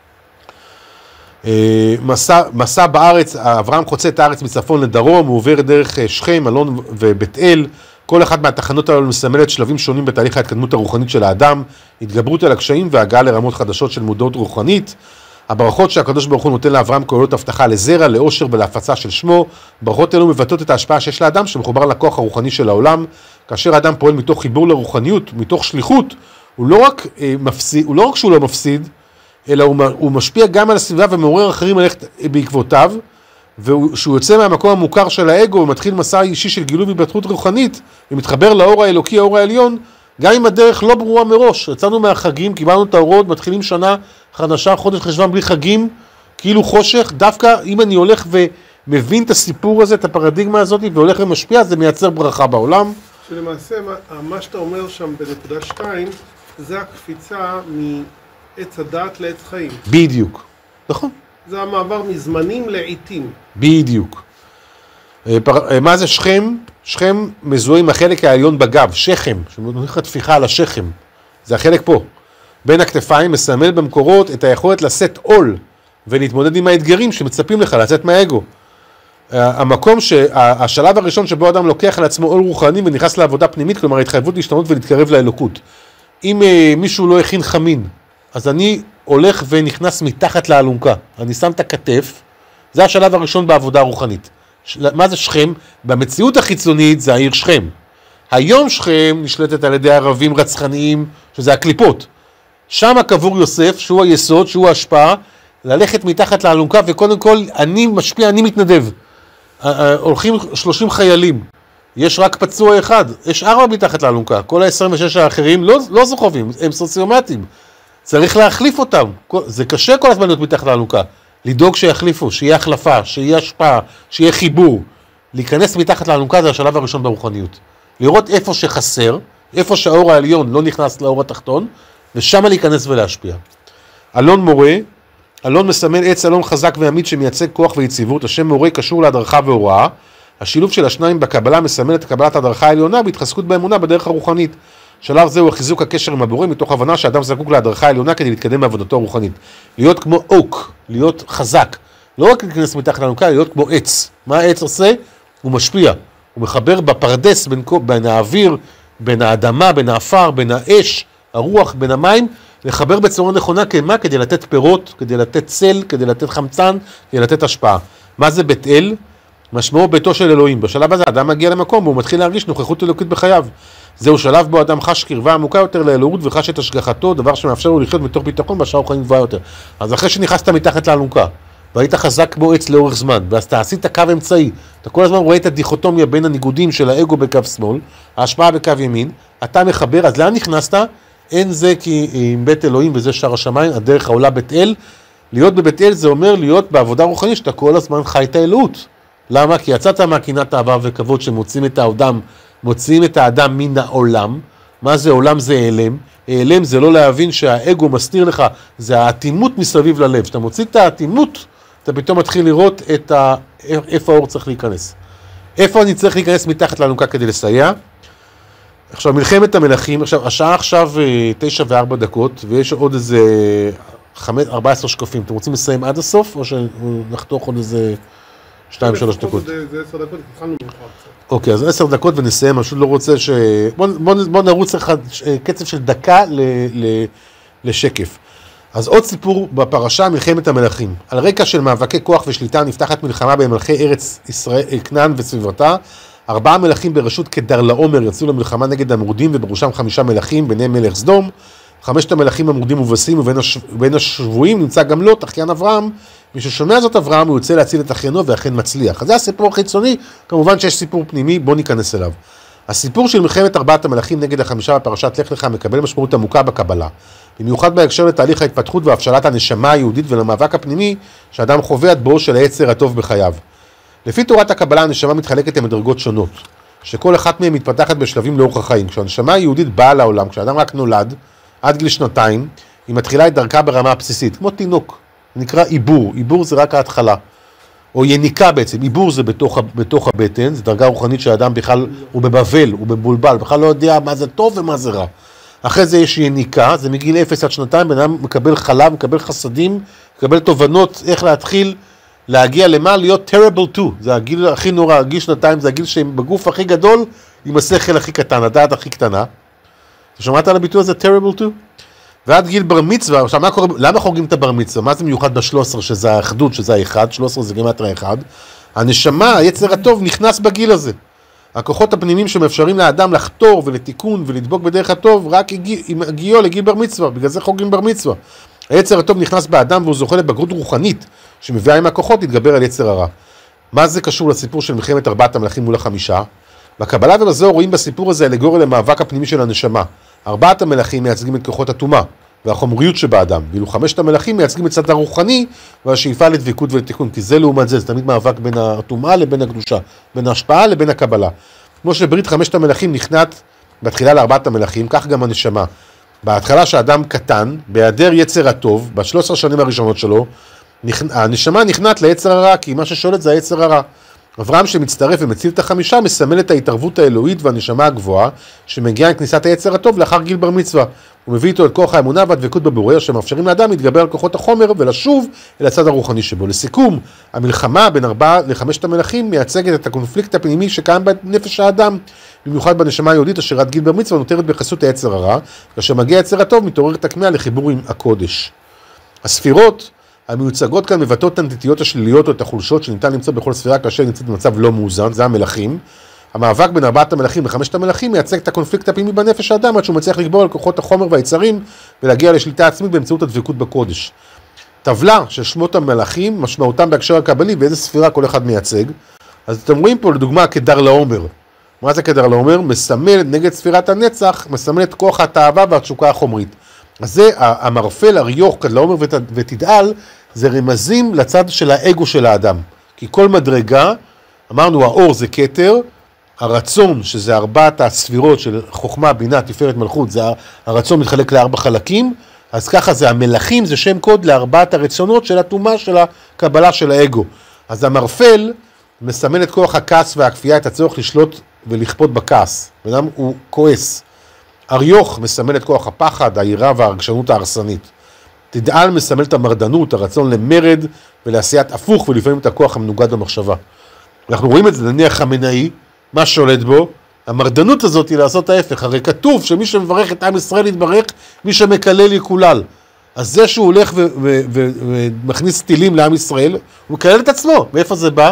מסע בארץ, אברהם חוצה את הארץ מצפון לדרום, הוא עובר דרך שכם, אלון ובית אל, כל אחת מהתחנות האלו מסמלת שלבים שונים בתהליך ההתקדמות הרוחנית של האדם, התגברות על הקשיים והגעה לרמות חדשות של מודעות רוחנית. הברכות שהקדוש ברוך הוא נותן לאברהם כוללות הבטחה לזרע, לאושר ולהפצה של שמו. ברכות אלו מבטאות את ההשפעה שיש לאדם שמחובר לכוח הרוחני של העולם. כאשר האדם פועל מתוך חיבור לרוחניות, מתוך שליחות, הוא לא רק שהוא לא מפסיד, אלא הוא משפיע גם על הסביבה ומעורר אחרים ללכת בעקבותיו, וכשהוא יוצא מהמקום המוכר של האגו ומתחיל מסע אישי של גילוי והתפתחות רוחנית, ומתחבר לאור האלוקי, האור העליון, גם אם הדרך לא ברורה מראש. יצאנו מהחגים, קיבלנו את האורות, מתחילים שנה חדשה, חודש חשוון בלי חגים, כאילו חושך. דווקא אם אני הולך ומבין את הסיפור הזה, את הפרדיגמה הזאת, והולך ומשפיע, זה מייצר ברכה בעולם. שלמעשה, מה שאתה אומר שם בנקודה 2, זה הקפיצה מעץ הדעת לעץ חיים. בדיוק. נכון. זה המעבר מזמנים לעיתים. בדיוק. מה זה שכם? שכם מזוהה עם החלק העליון בגב, שכם, שנותנים לך תפיחה על השכם. זה החלק פה. בין הכתפיים מסמל במקורות את היכולת לשאת עול, ולהתמודד עם האתגרים שמצפים לך, לצאת מהאגו. השלב הראשון שבו אדם לוקח על עצמו עול רוחני ונכנס לעבודה פנימית, כלומר ההתחייבות להשתנות ולהתקרב לאלוקות. אם מישהו לא הכין חמין, אז אני הולך ונכנס מתחת לאלונקה. אני שם את הכתף, זה השלב הראשון בעבודה הרוחנית. מה זה שכם? במציאות החיצונית זה העיר שכם. היום שכם נשלטת על ידי ערבים רצחניים, שזה הקליפות. שם קבור יוסף, שהוא היסוד, שהוא ההשפעה, ללכת מתחת לאלונקה, וקודם כל אני משפיע, אני מתנדב. הולכים 30 חיילים, יש רק פצוע אחד, יש 4 מתחת לאלונקה, כל ה-26 האחרים לא זוכבים, הם סוציומטיים. צריך להחליף אותם, זה קשה כל הזמן להיות מתחת לאלונקה. לדאוג שיחליפו, שיהיה החלפה, שיהיה השפעה, שיהיה חיבור. להיכנס מתחת לאלונקה זה השלב הראשון ברוחניות. לראות איפה שחסר, איפה שהאור העליון לא נכנס לאור התחתון, ושם להיכנס ולהשפיע. אלון מורה, אלון מסמל עץ אלון חזק ועמית שמייצג כוח ויציבות. השם מורה קשור להדרכה והוראה. השילוב של השניים בקבלה מסמל את קבלת הדרכה העליונה בהתחזקות באמונה בדרך הרוחנית. שלב זה הוא חיזוק הקשר עם הבורא מתוך הבנה שאדם זקוק להדרכה העליונה כדי להתקדם בעבודתו הרוחנית. להיות כמו אוק, להיות חזק. לא רק להיכנס מתחת לאלונקה, להיות כמו עץ. מה העץ עושה? הוא משפיע. הוא מחבר בפרדס בין האוויר, בין האדמה, בין האפר, בין האש, הרוח, בין המים, לחבר בצורה נכונה כמה? כדי לתת פירות, כדי לתת צל, כדי לתת חמצן, כדי לתת השפעה. מה זה בית אל? משמעו ביתו של אלוהים. בשלב הזה האדם מגיע למקום והוא מתחיל להרגיש נוכחות אלוקית בחייו. זהו שלב בו אדם חש קרבה עמוקה יותר לאלוהות וחש את השגחתו, דבר שמאפשר לו לחיות מתוך ביטחון בהשאר חיים גבוהה יותר. אז אחרי שנכנסת מתחת לאלונקה, והיית חזק כמו עץ לאורך זמן, ואז אתה עשית קו אמצעי, אתה כל הזמן רואה את הדיכוטומיה בין הניגודים של האגו בקו שמאל, ההשפעה בקו ימין, אתה מחבר, אז לאן נכנסת? אין זה כי עם בית אלוהים וזה שער השמיים, הדרך העולה בית אל. להיות בבית אל זה אומר להיות בעבודה רוחנית שאתה כל הזמן חי את האלוהות. למה? כי יצאת מהקינת אהבה וכבוד שמוצאים את האדם, מוציאים את האדם מן העולם. מה זה עולם? זה העלם. העלם זה לא להבין שהאגו מסתיר לך, זה האטימות מסביב ללב. כשאתה מוציא את האטימות, אתה פתאום מתחיל לראות איפה האור צריך להיכנס. איפה אני צריך להיכנס מתחת לאלונקה כדי לסייע? עכשיו, מלחמת המלכים, השעה עכשיו 9:04, ויש עוד איזה 14 שקפים. אתם רוצים לסיים עד הסוף, או שנחתוך עוד איזה 2-3 דקות? זה 10 דקות, התחלנו מאוחר קצת. אוקיי, אז 10 דקות ונסיים, אני פשוט לא רוצה ש... בוא נרוץ לך קצב של דקה לשקף. אז עוד סיפור בפרשה, מלחמת המלכים. על רקע של מאבקי כוח ושליטה נפתחת מלחמה במלכי ארץ ישראל, כנען וסביבתה. 4 מלכים בראשות כדרלעומר יצאו למלחמה נגד המורדים, ובראשם 5 מלכים, ביניהם מלך סדום. 5 המלכים המורדים מובסים, ובין השבויים נמצא גם לוט, אחיין אברהם. מי ששומע זאת אברהם, הוא יוצא להציל את אחינו, ואכן מצליח. אז זה הסיפור החיצוני, כמובן שיש סיפור פנימי, בוא ניכנס אליו. הסיפור של מלחמת 4 המלכים נגד 5 בפרשת לך לך מקבל משמעות עמוקה בקבלה. במיוחד בהקשר לתהליך ההתפתחות והפשלת הנשמה היהודית ולמאבק הפנימי שאדם חווה עד בואו של היצר הטוב בחייו. לפי תורת הקבלה הנשמה מתחלקת למדרגות שונות, שכל אחת מהן מתפתחת בשלבים לאורך החיים. כשהנשמה היהודית באה לעולם, כשאדם רק נולד, עד גיל 2, היא מתחילה את דרכה ברמה הבסיסית, כמו תינוק, זה נקרא עיבור, עיבור זה רק ההתחלה, או יניקה בעצם, עיבור זה בתוך הבטן, זה דרגה רוחנית שהאדם בכלל הוא בבבל, הוא בבולבל, בכלל לא יודע מה זה טוב ומה זה רע. אחרי זה יש יניקה, זה מגיל 0 עד 2, בן אדם מקבל חלב, מקבל חסדים, מקבל תובנות איך להתחיל להגיע למה להיות terrible to, זה הגיל הכי נורא, גיל 2 זה הגיל שבגוף הכי גדול, עם השכל הכי קטן, הדעת הכי קטנה. אתה שמעת על הביטוי הזה terrible to? ועד גיל בר מצווה, עכשיו מה קורה, למה חוגגים את הבר מצווה? מה זה מיוחד ב-13 שזה האחדות, שזה האחד, 13 זה גימטריה 1, הנשמה, היצר הטוב נכנס בגיל הזה. הכוחות הפנימיים שמאפשרים לאדם לחתור ולתיקון ולדבוק בדרך הטוב, רק עם הגיעו לגיל בר מצווה, בגלל זה חוגגים בר מצווה. היצר הטוב נכנס באדם והוא זוכה לבגרות רוחנית, שמביאה עם הכוחות להתגבר על יצר הרע. מה זה קשור לסיפור של מלחמת 4 המלכים מול 5? בקבלה ובזוהר רואים בסיפור הזה אלגוריה למאבק הפנימי של הנשמה. 4 המלכים מייצגים את כוחות הטומאה והחומריות שבאדם, ואילו 5 המלכים מייצגים את צד הרוחני והשאיפה לדבקות ולתיקון, כי זה לעומת זה תמיד מאבק בין הטומאה לבין הקדושה, בין ההשפעה לבין הקבלה. כמו שברית 5 המלכים נכנעת בתחילה ל4 המלכים, כך גם הנשמה. בהתחלה שהאדם קטן, בהיעדר יצר הטוב, ב13 שנים הראשונות שלו, הנשמה נכנעת ליצר הרע, כי מה ששולט זה היצר הרע. אברהם שמצטרף ומציל את 5 מסמל את ההתערבות האלוהית והנשמה הגבוהה שמגיעה עם כניסת היצר הטוב לאחר גיל בר מצווה. הוא מביא איתו את כוח האמונה והדבקות בבורא שמאפשרים לאדם להתגבר על כוחות החומר ולשוב אל הצד הרוחני שבו. לסיכום, המלחמה בין 4 ל5 המלכים מייצגת את הקונפליקט הפנימי שקיים בנפש האדם, במיוחד בנשמה היהודית אשר עד גיל בר מצווה נותרת בחסות היצר הרע, כאשר מגיע היצר הטוב מתעוררת הכמיהה לחיבור עם הקודש. הספירות המיוצגות כאן מבטאות את הנטיות השליליות או את החולשות שניתן למצוא בכל ספירה כאשר נמצאת במצב לא מאוזן, זה המלכים. המאבק בין 4 המלכים ל5 המלכים מייצג את הקונפליקט הפנימי בנפש האדם עד שהוא מצליח לגבור על כוחות החומר והיצרים ולהגיע לשליטה עצמית באמצעות הדבקות בקודש. טבלה של שמות המלכים, משמעותם בהקשר הקבלי ואיזה ספירה כל אחד מייצג. אז אתם רואים פה לדוגמה כדרלעומר. מה זה כדרלעומר? מסמל נגד ספירת הנצח, מסמל את כוח התאווה והתשוקה החומרית. אז זה המרפל, אריוך, כדרלעומר ותדעל, זה רמזים לצד של האגו של האדם. כי כל מדרגה, אמרנו האור זה כתר, הרצון שזה 4 הספירות של חוכמה, בינה, תפארת, מלכות, זה הרצון מתחלק ל4 חלקים, אז ככה זה המלכים, זה שם קוד ל4 הרצונות של הטומאה של הקבלה של האגו. אז המרפל מסמן את כוח הכעס והכפייה, את הצורך לשלוט ולכפות בכעס. ואדם הוא כועס. אריוך מסמל את כוח הפחד, היראה והרגשנות ההרסנית. תדעל מסמל את המרדנות, הרצון למרד ולעשיית הפוך ולפעמים את הכוח המנוגד במחשבה. אנחנו רואים את זה, נניח חמינאי, מה שולט בו? המרדנות הזאת היא לעשות ההפך. הרי כתוב שמי שמברך את עם ישראל יתברך, מי שמקלל יקולל. אז זה שהוא הולך ומכניס טילים לעם ישראל, הוא מקלל את עצמו. מאיפה זה בא?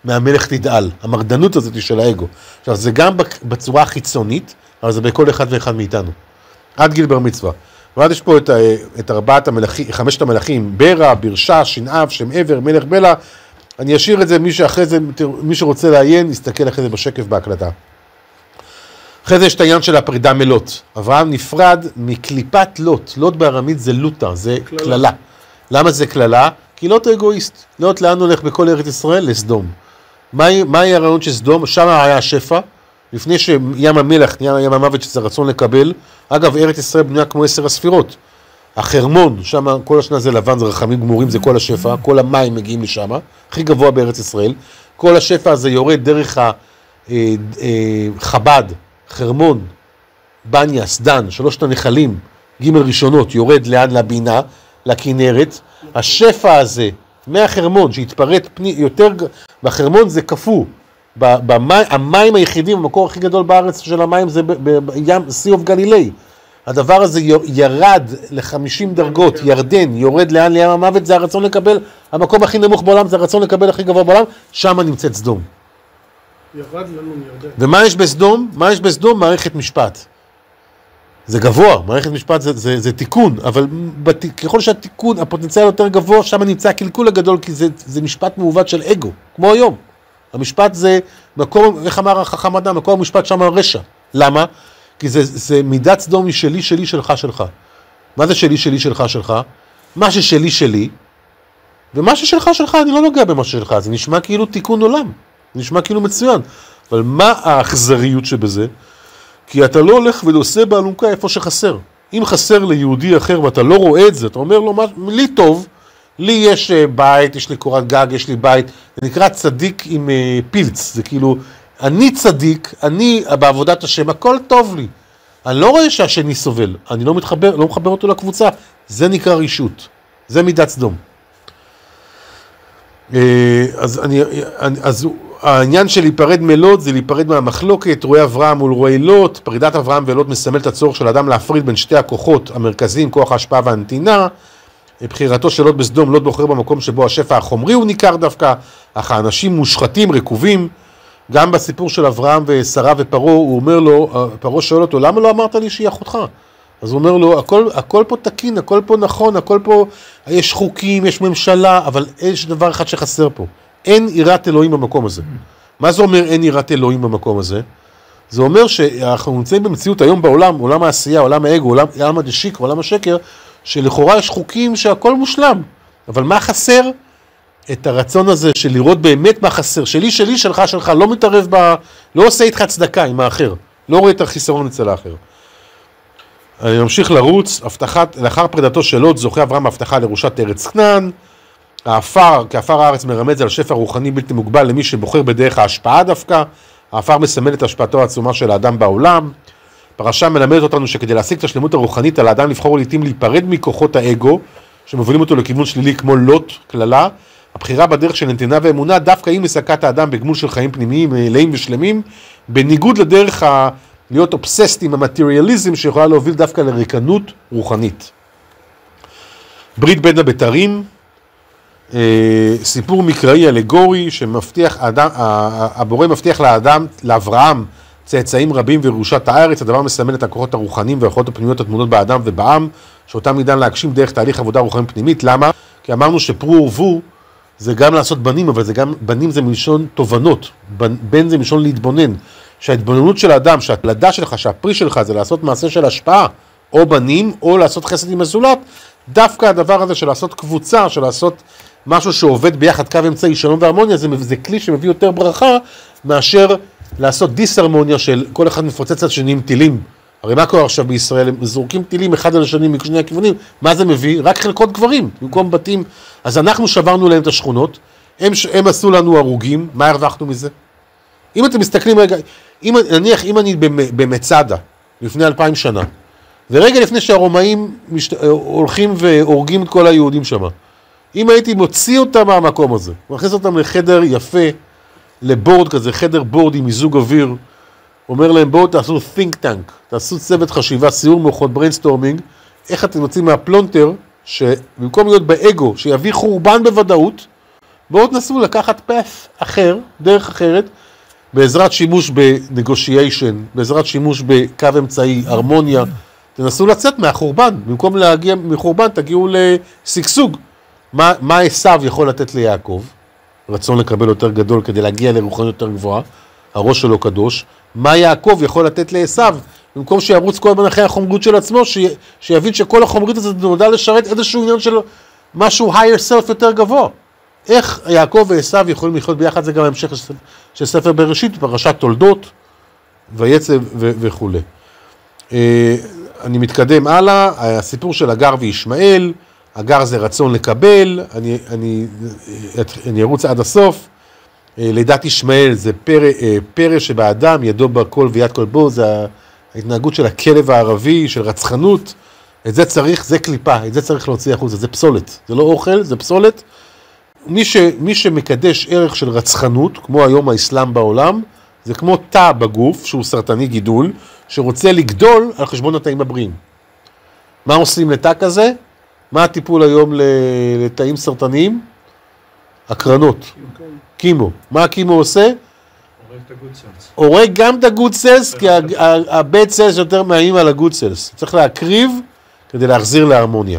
מהמלך תדעל, המרדנות הזאת של האגו. עכשיו, זה גם בצורה החיצונית, אבל זה בכל אחד ואחד מאיתנו. עד גיל בר מצווה. ועד יש פה את חמשת המלכים, ברע, ברשה, שנעב, שם עבר, מלך בלע. אני אשאיר את זה, מי שרוצה לעיין, יסתכל אחרי זה בשקף בהקלטה. אחרי זה יש את העניין של הפרידה מלוט. אברהם נפרד מקליפת לוט. לוט בארמית זה לוטה, זה כללה. למה זה כללה? כי לוט אגואיסט. לוט לאן הולך בכל ארץ ישראל? לסדום. מהי הרעיון של סדום? שם היה השפע. לפני שים המלח, ים המוות שזה רצון לקבל. אגב, ארץ ישראל בנויה כמו 10 הספירות. החרמון, שם כל השנה זה לבן, זה רחמים גמורים, זה כל השפע. כל המים מגיעים לשם. הכי גבוה בארץ ישראל. כל השפע הזה יורד דרך חב"ד, חרמון, בניה, סדן, 3 הנחלים, ג' ראשונות, יורד לאן? לבינה, לכנרת. השפע הזה, מהחרמון, שהתפרט יותר, בחרמון זה כפו. המים היחידים, המקור הכי גדול בארץ של המים זה בים, Sea of Galilee. הדבר הזה ירד ל-50 דרגות, ירדן, יורד לאן? לים המוות, זה הרצון לקבל, המקום הכי נמוך בעולם, זה הרצון לקבל הכי גבוה בעולם, שם נמצאת סדום. ירד לנו מירדן. ומה יש בסדום? מה יש בסדום? מערכת משפט. זה גבוה, מערכת משפט זה תיקון, אבל ככל שהתיקון, הפוטנציאל יותר גבוה, שם נמצא הקלקול הגדול, כי זה משפט מעוות של אגו, כמו היום. המשפט זה מקום, איך אמר החכם אדם, מקום המשפט שם הרשע. למה? כי זה מידת סדום היא שלי, שלי, שלך, שלך. מה זה שלי, שלי, שלך, שלך? מה ששלי, שלי, ומה ששלך, שלך, אני לא נוגע במה ששלך, זה נשמע כאילו תיקון עולם. נשמע כאילו מצוין, אבל מה האכזריות שבזה? כי אתה לא הולך ועושה באלונקה איפה שחסר. אם חסר ליהודי אחר ואתה לא רואה את זה, אתה אומר לו, לי טוב, לי יש בית, יש לי קורת גג, יש לי בית, זה נקרא צדיק עם פילץ, זה כאילו, אני צדיק, אני בעבודת השם, הכל טוב לי. אני לא רואה שהשני סובל, אני לא מחבר אותו לקבוצה, זה נקרא רישות, זה מידת סדום. אז העניין של להיפרד מלוט זה להיפרד מהמחלוקת, רועי אברהם מול רועי לוט. פרידת אברהם ולוט מסמל את הצורך של אדם להפריד בין שתי הכוחות המרכזיים, כוח ההשפעה והנתינה. בחירתו של לוט בסדום, לוט בוחר במקום שבו השפע החומרי הוא ניכר דווקא, אך האנשים מושחתים, רקובים. גם בסיפור של אברהם ושרה ופרו, הוא אומר לו, פרו שואל אותו, למה לא אמרת לי שהיא אחותך? אז הוא אומר לו, הכל פה תקין, הכל פה נכון, הכל פה, יש חוקים, יש ממשלה, אבל יש דבר אחד שחסר פה. אין יראת אלוהים במקום הזה. מה זה אומר אין יראת אלוהים במקום הזה? זה אומר שאנחנו נמצאים במציאות היום בעולם, עולם העשייה, עולם האגו, עולם הדשיק, עולם השקר, שלכאורה יש חוקים שהכל מושלם. אבל מה חסר? את הרצון הזה של לראות באמת מה חסר. שלי, שלי, שלך, שלך, לא מתערב לא עושה איתך צדקה עם האחר. לא רואה את החיסרון אצל האחר. אני ממשיך לרוץ, לאחר פרידתו של לוט זוכה אברהם הבטחה לירושת ארץ כנען. כעפר הארץ מרמז על שפע רוחני בלתי מוגבל למי שבוחר בדרך ההשפעה דווקא. העפר מסמל את השפעתו העצומה של האדם בעולם. פרשה מלמדת אותנו שכדי להשיג את השלמות הרוחנית על האדם לבחור לעתים להיפרד מכוחות האגו שמובילים אותו לכיוון שלילי כמו לוט, כללה. הבחירה בדרך של נתינה ואמונה דווקא היא מסקת האדם בגמול של חיים פנימיים מלאים ושלמים, בניגוד לדרך להיות אובססט עם המטריאליזם שיכולה להוביל דווקא לריקנות רוחנית. ברית בין הבתרים, סיפור מקראי אלגורי שמבטיח, הבורא מבטיח לאברהם צאצאים רבים וירושת הארץ. הדבר מסמל את הכוחות הרוחניים והיכולות הפנימיות התמונות באדם ובעם, שאותם ניתן להגשים דרך תהליך עבודה רוחנית פנימית. למה? כי אמרנו שפרו ורבו זה גם לעשות בנים, אבל זה גם, בנים זה מלשון תובנות, בן זה מלשון להתבונן. שההתבוננות של האדם, שהתלדה שלך, שהפרי שלך זה לעשות מעשה של השפעה, או בנים, או לעשות חסד עם הזולת, דווקא הדבר הזה של לעשות קבוצה, של לעשות משהו שעובד ביחד, קו אמצעי, שלום והרמוניה, זה כלי שמביא יותר ברכה, מאשר לעשות דיסהרמוניה של כל אחד מפוצץ עד שני עם טילים. הרי מה קורה עכשיו בישראל? הם זורקים טילים אחד על השני משני הכיוונים, מה זה מביא? רק חלקות גברים, במקום בתים. אז אנחנו שברנו להם את השכונות, הם עשו לנו הרוגים, מה הרווחנו מזה? אם אתם מסתכלים רגע, נניח אם אני במצדה, לפני 2000 שנה, ורגע לפני שהרומאים הולכים והורגים את כל היהודים שם, אם הייתי מוציא אותם מהמקום הזה, מכניס אותם לחדר יפה, לבורד כזה, חדר בורד עם מיזוג אוויר, אומר להם בואו תעשו think tank, תעשו צוות חשיבה, סיור מוחות, בריינסטורמינג, איך אתם יוצאים מהפלונטר, שבמקום להיות באגו, שיביא חורבן בוודאות, בואו תנסו לקחת פס אחר, דרך אחרת, בעזרת שימוש בנגושיישן, בעזרת שימוש בקו אמצעי, הרמוניה, תנסו לצאת מהחורבן, במקום להגיע מחורבן תגיעו לסגסוג. מה עשיו יכול לתת ליעקב? רצון לקבל יותר גדול כדי להגיע לרוחניות יותר גבוהה, הראש שלו קדוש. מה יעקב יכול לתת לעשיו? במקום שירוץ כל הזמן אחרי החומריות של עצמו, שיבין שכל החומריות הזאת נועדה לשרת איזשהו עניין של משהו higher self יותר גבוה. איך יעקב ועשיו יכולים לחיות ביחד? זה גם המשך של ספר בראשית, פרשת תולדות, ויצא וכו'. אני מתקדם הלאה, הסיפור של הגר וישמעאל, הגר זה רצון לקבל, אני ארוץ עד הסוף. לידת ישמעאל זה פרא שבאדם, ידו בכל ויד כל בו, זה ההתנהגות של הכלב הערבי, של רצחנות. את זה צריך, זה קליפה, את זה צריך להוציא החוצה, זה פסולת, זה לא אוכל, זה פסולת. מי שמקדש ערך של רצחנות, כמו היום האסלאם בעולם, זה כמו תא בגוף, שהוא סרטני גידול, שרוצה לגדול על חשבון התאים הבריאים. מה עושים לתא כזה? מה הטיפול היום לתאים סרטניים? הקרנות. קימו. מה הקימו עושה? הורג את הגוד סלס. הורג גם את הגוד סלס, כי הבד סלס יותר מאיים על הגוד סלס. צריך להקריב כדי להחזיר להרמוניה.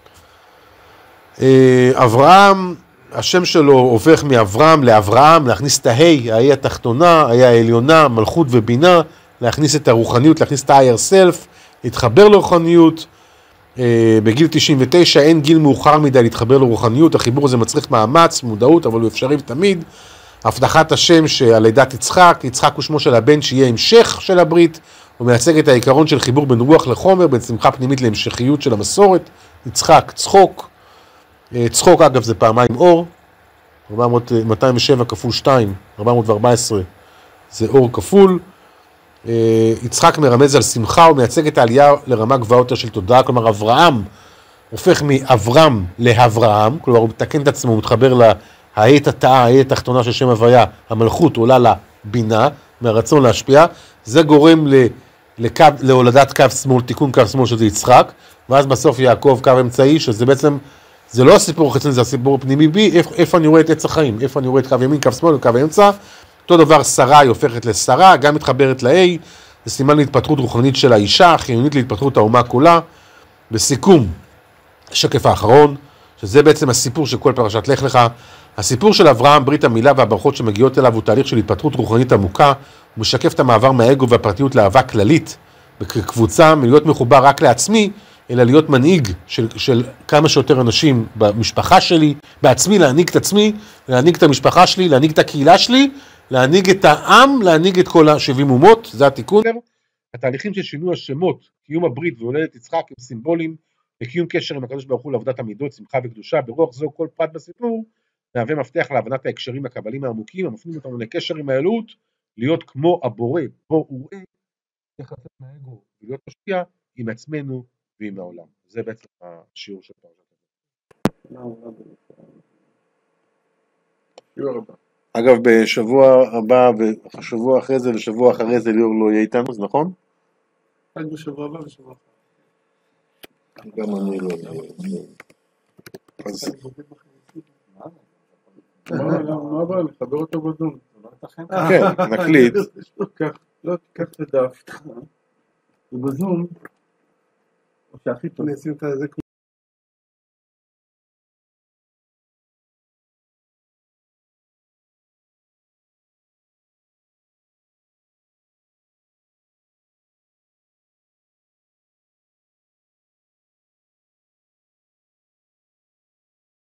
אברהם, השם שלו הופך מאברהם לאברהם, להכניס את ההי התחתונה, ההי העליונה, מלכות ובינה, להכניס את הרוחניות, להכניס את ה-higher self, להתחבר לרוחניות. בגיל 99 אין גיל מאוחר מדי להתחבר לרוחניות, החיבור הזה מצריך מאמץ, מודעות, אבל הוא אפשרי תמיד. הבטחת השם שעל לידת יצחק, יצחק הוא שמו של הבן שיהיה המשך של הברית, הוא מייצג את העיקרון של חיבור בין רוח לחומר, בין שמחה פנימית להמשכיות של המסורת. יצחק, צחוק, צחוק אגב זה פעמיים אור, 207 כפול 2, 414 זה אור כפול. יצחק מרמז על שמחה, הוא מייצג את העלייה לרמה גבוהה יותר של תודעה, כלומר אברהם הופך מאברהם לאברהם, כלומר הוא מתקן את עצמו, הוא מתחבר להאית התאה, האית התחתונה של שם הוויה, המלכות עולה לבינה, מהרצון להשפיע, זה גורם להולדת קו שמאל, תיקון קו שמאל שזה יצחק, ואז בסוף יעקב קו אמצעי, שזה בעצם, זה לא הסיפור החיצוני, זה הסיפור הפנימי בי, איפה אני רואה את עץ החיים, איפה אני רואה את קו ימין, קו שמאל וקו אמצע. אותו דבר שרה היא הופכת לשרה, גם מתחברת ל-A, זה סימן להתפתחות רוחנית של האישה, חיונית להתפתחות האומה כולה. בסיכום, השקף האחרון, שזה בעצם הסיפור של כל פרשת לך לך, הסיפור של אברהם, ברית המילה והברכות שמגיעות אליו הוא תהליך של התפתחות רוחנית עמוקה, הוא משקף את המעבר מהאגו והפרטיות לאהבה כללית, בקבוצה, מלהיות מחובר רק לעצמי, אלא להיות מנהיג של כמה שיותר אנשים במשפחה שלי, בעצמי להנהיג את עצמי, להנהיג את המשפחה שלי, להנהיג את הקהילה שלי, להנהיג את העם, להנהיג את כל ה-70 אומות, זה התיקון. התהליכים של שינוי השמות, קיום הברית והולדת יצחק הם סימבולים, וקיום קשר עם הקדוש ברוך הוא לעבודת המידות, שמחה וקדושה, ברוח זו כל פרט בסיפור, מהווה מפתח להבנת ההקשרים הקבליים העמוקים, המפנים אותנו לקשר עם האלוהות, להיות כמו הבורא, בו וראה, איך לצאת מהאגו, ולהיות משפיע עם עצמנו ועם העולם. זה בעצם השיעור של פרשת. אגב, בשבוע הבא, ובשבוע אחרי זה, ושבוע אחרי זה ליאור לא יהיה איתנו, זה נכון? רק בשבוע הבא ושבוע אחר. גם אני לא יהיה. מה הבא? לחבר אותו בזום. כן, נקליט. לא, תיקח את הדף. ובזום, או שהכי טוב. אני אשים את זה כמו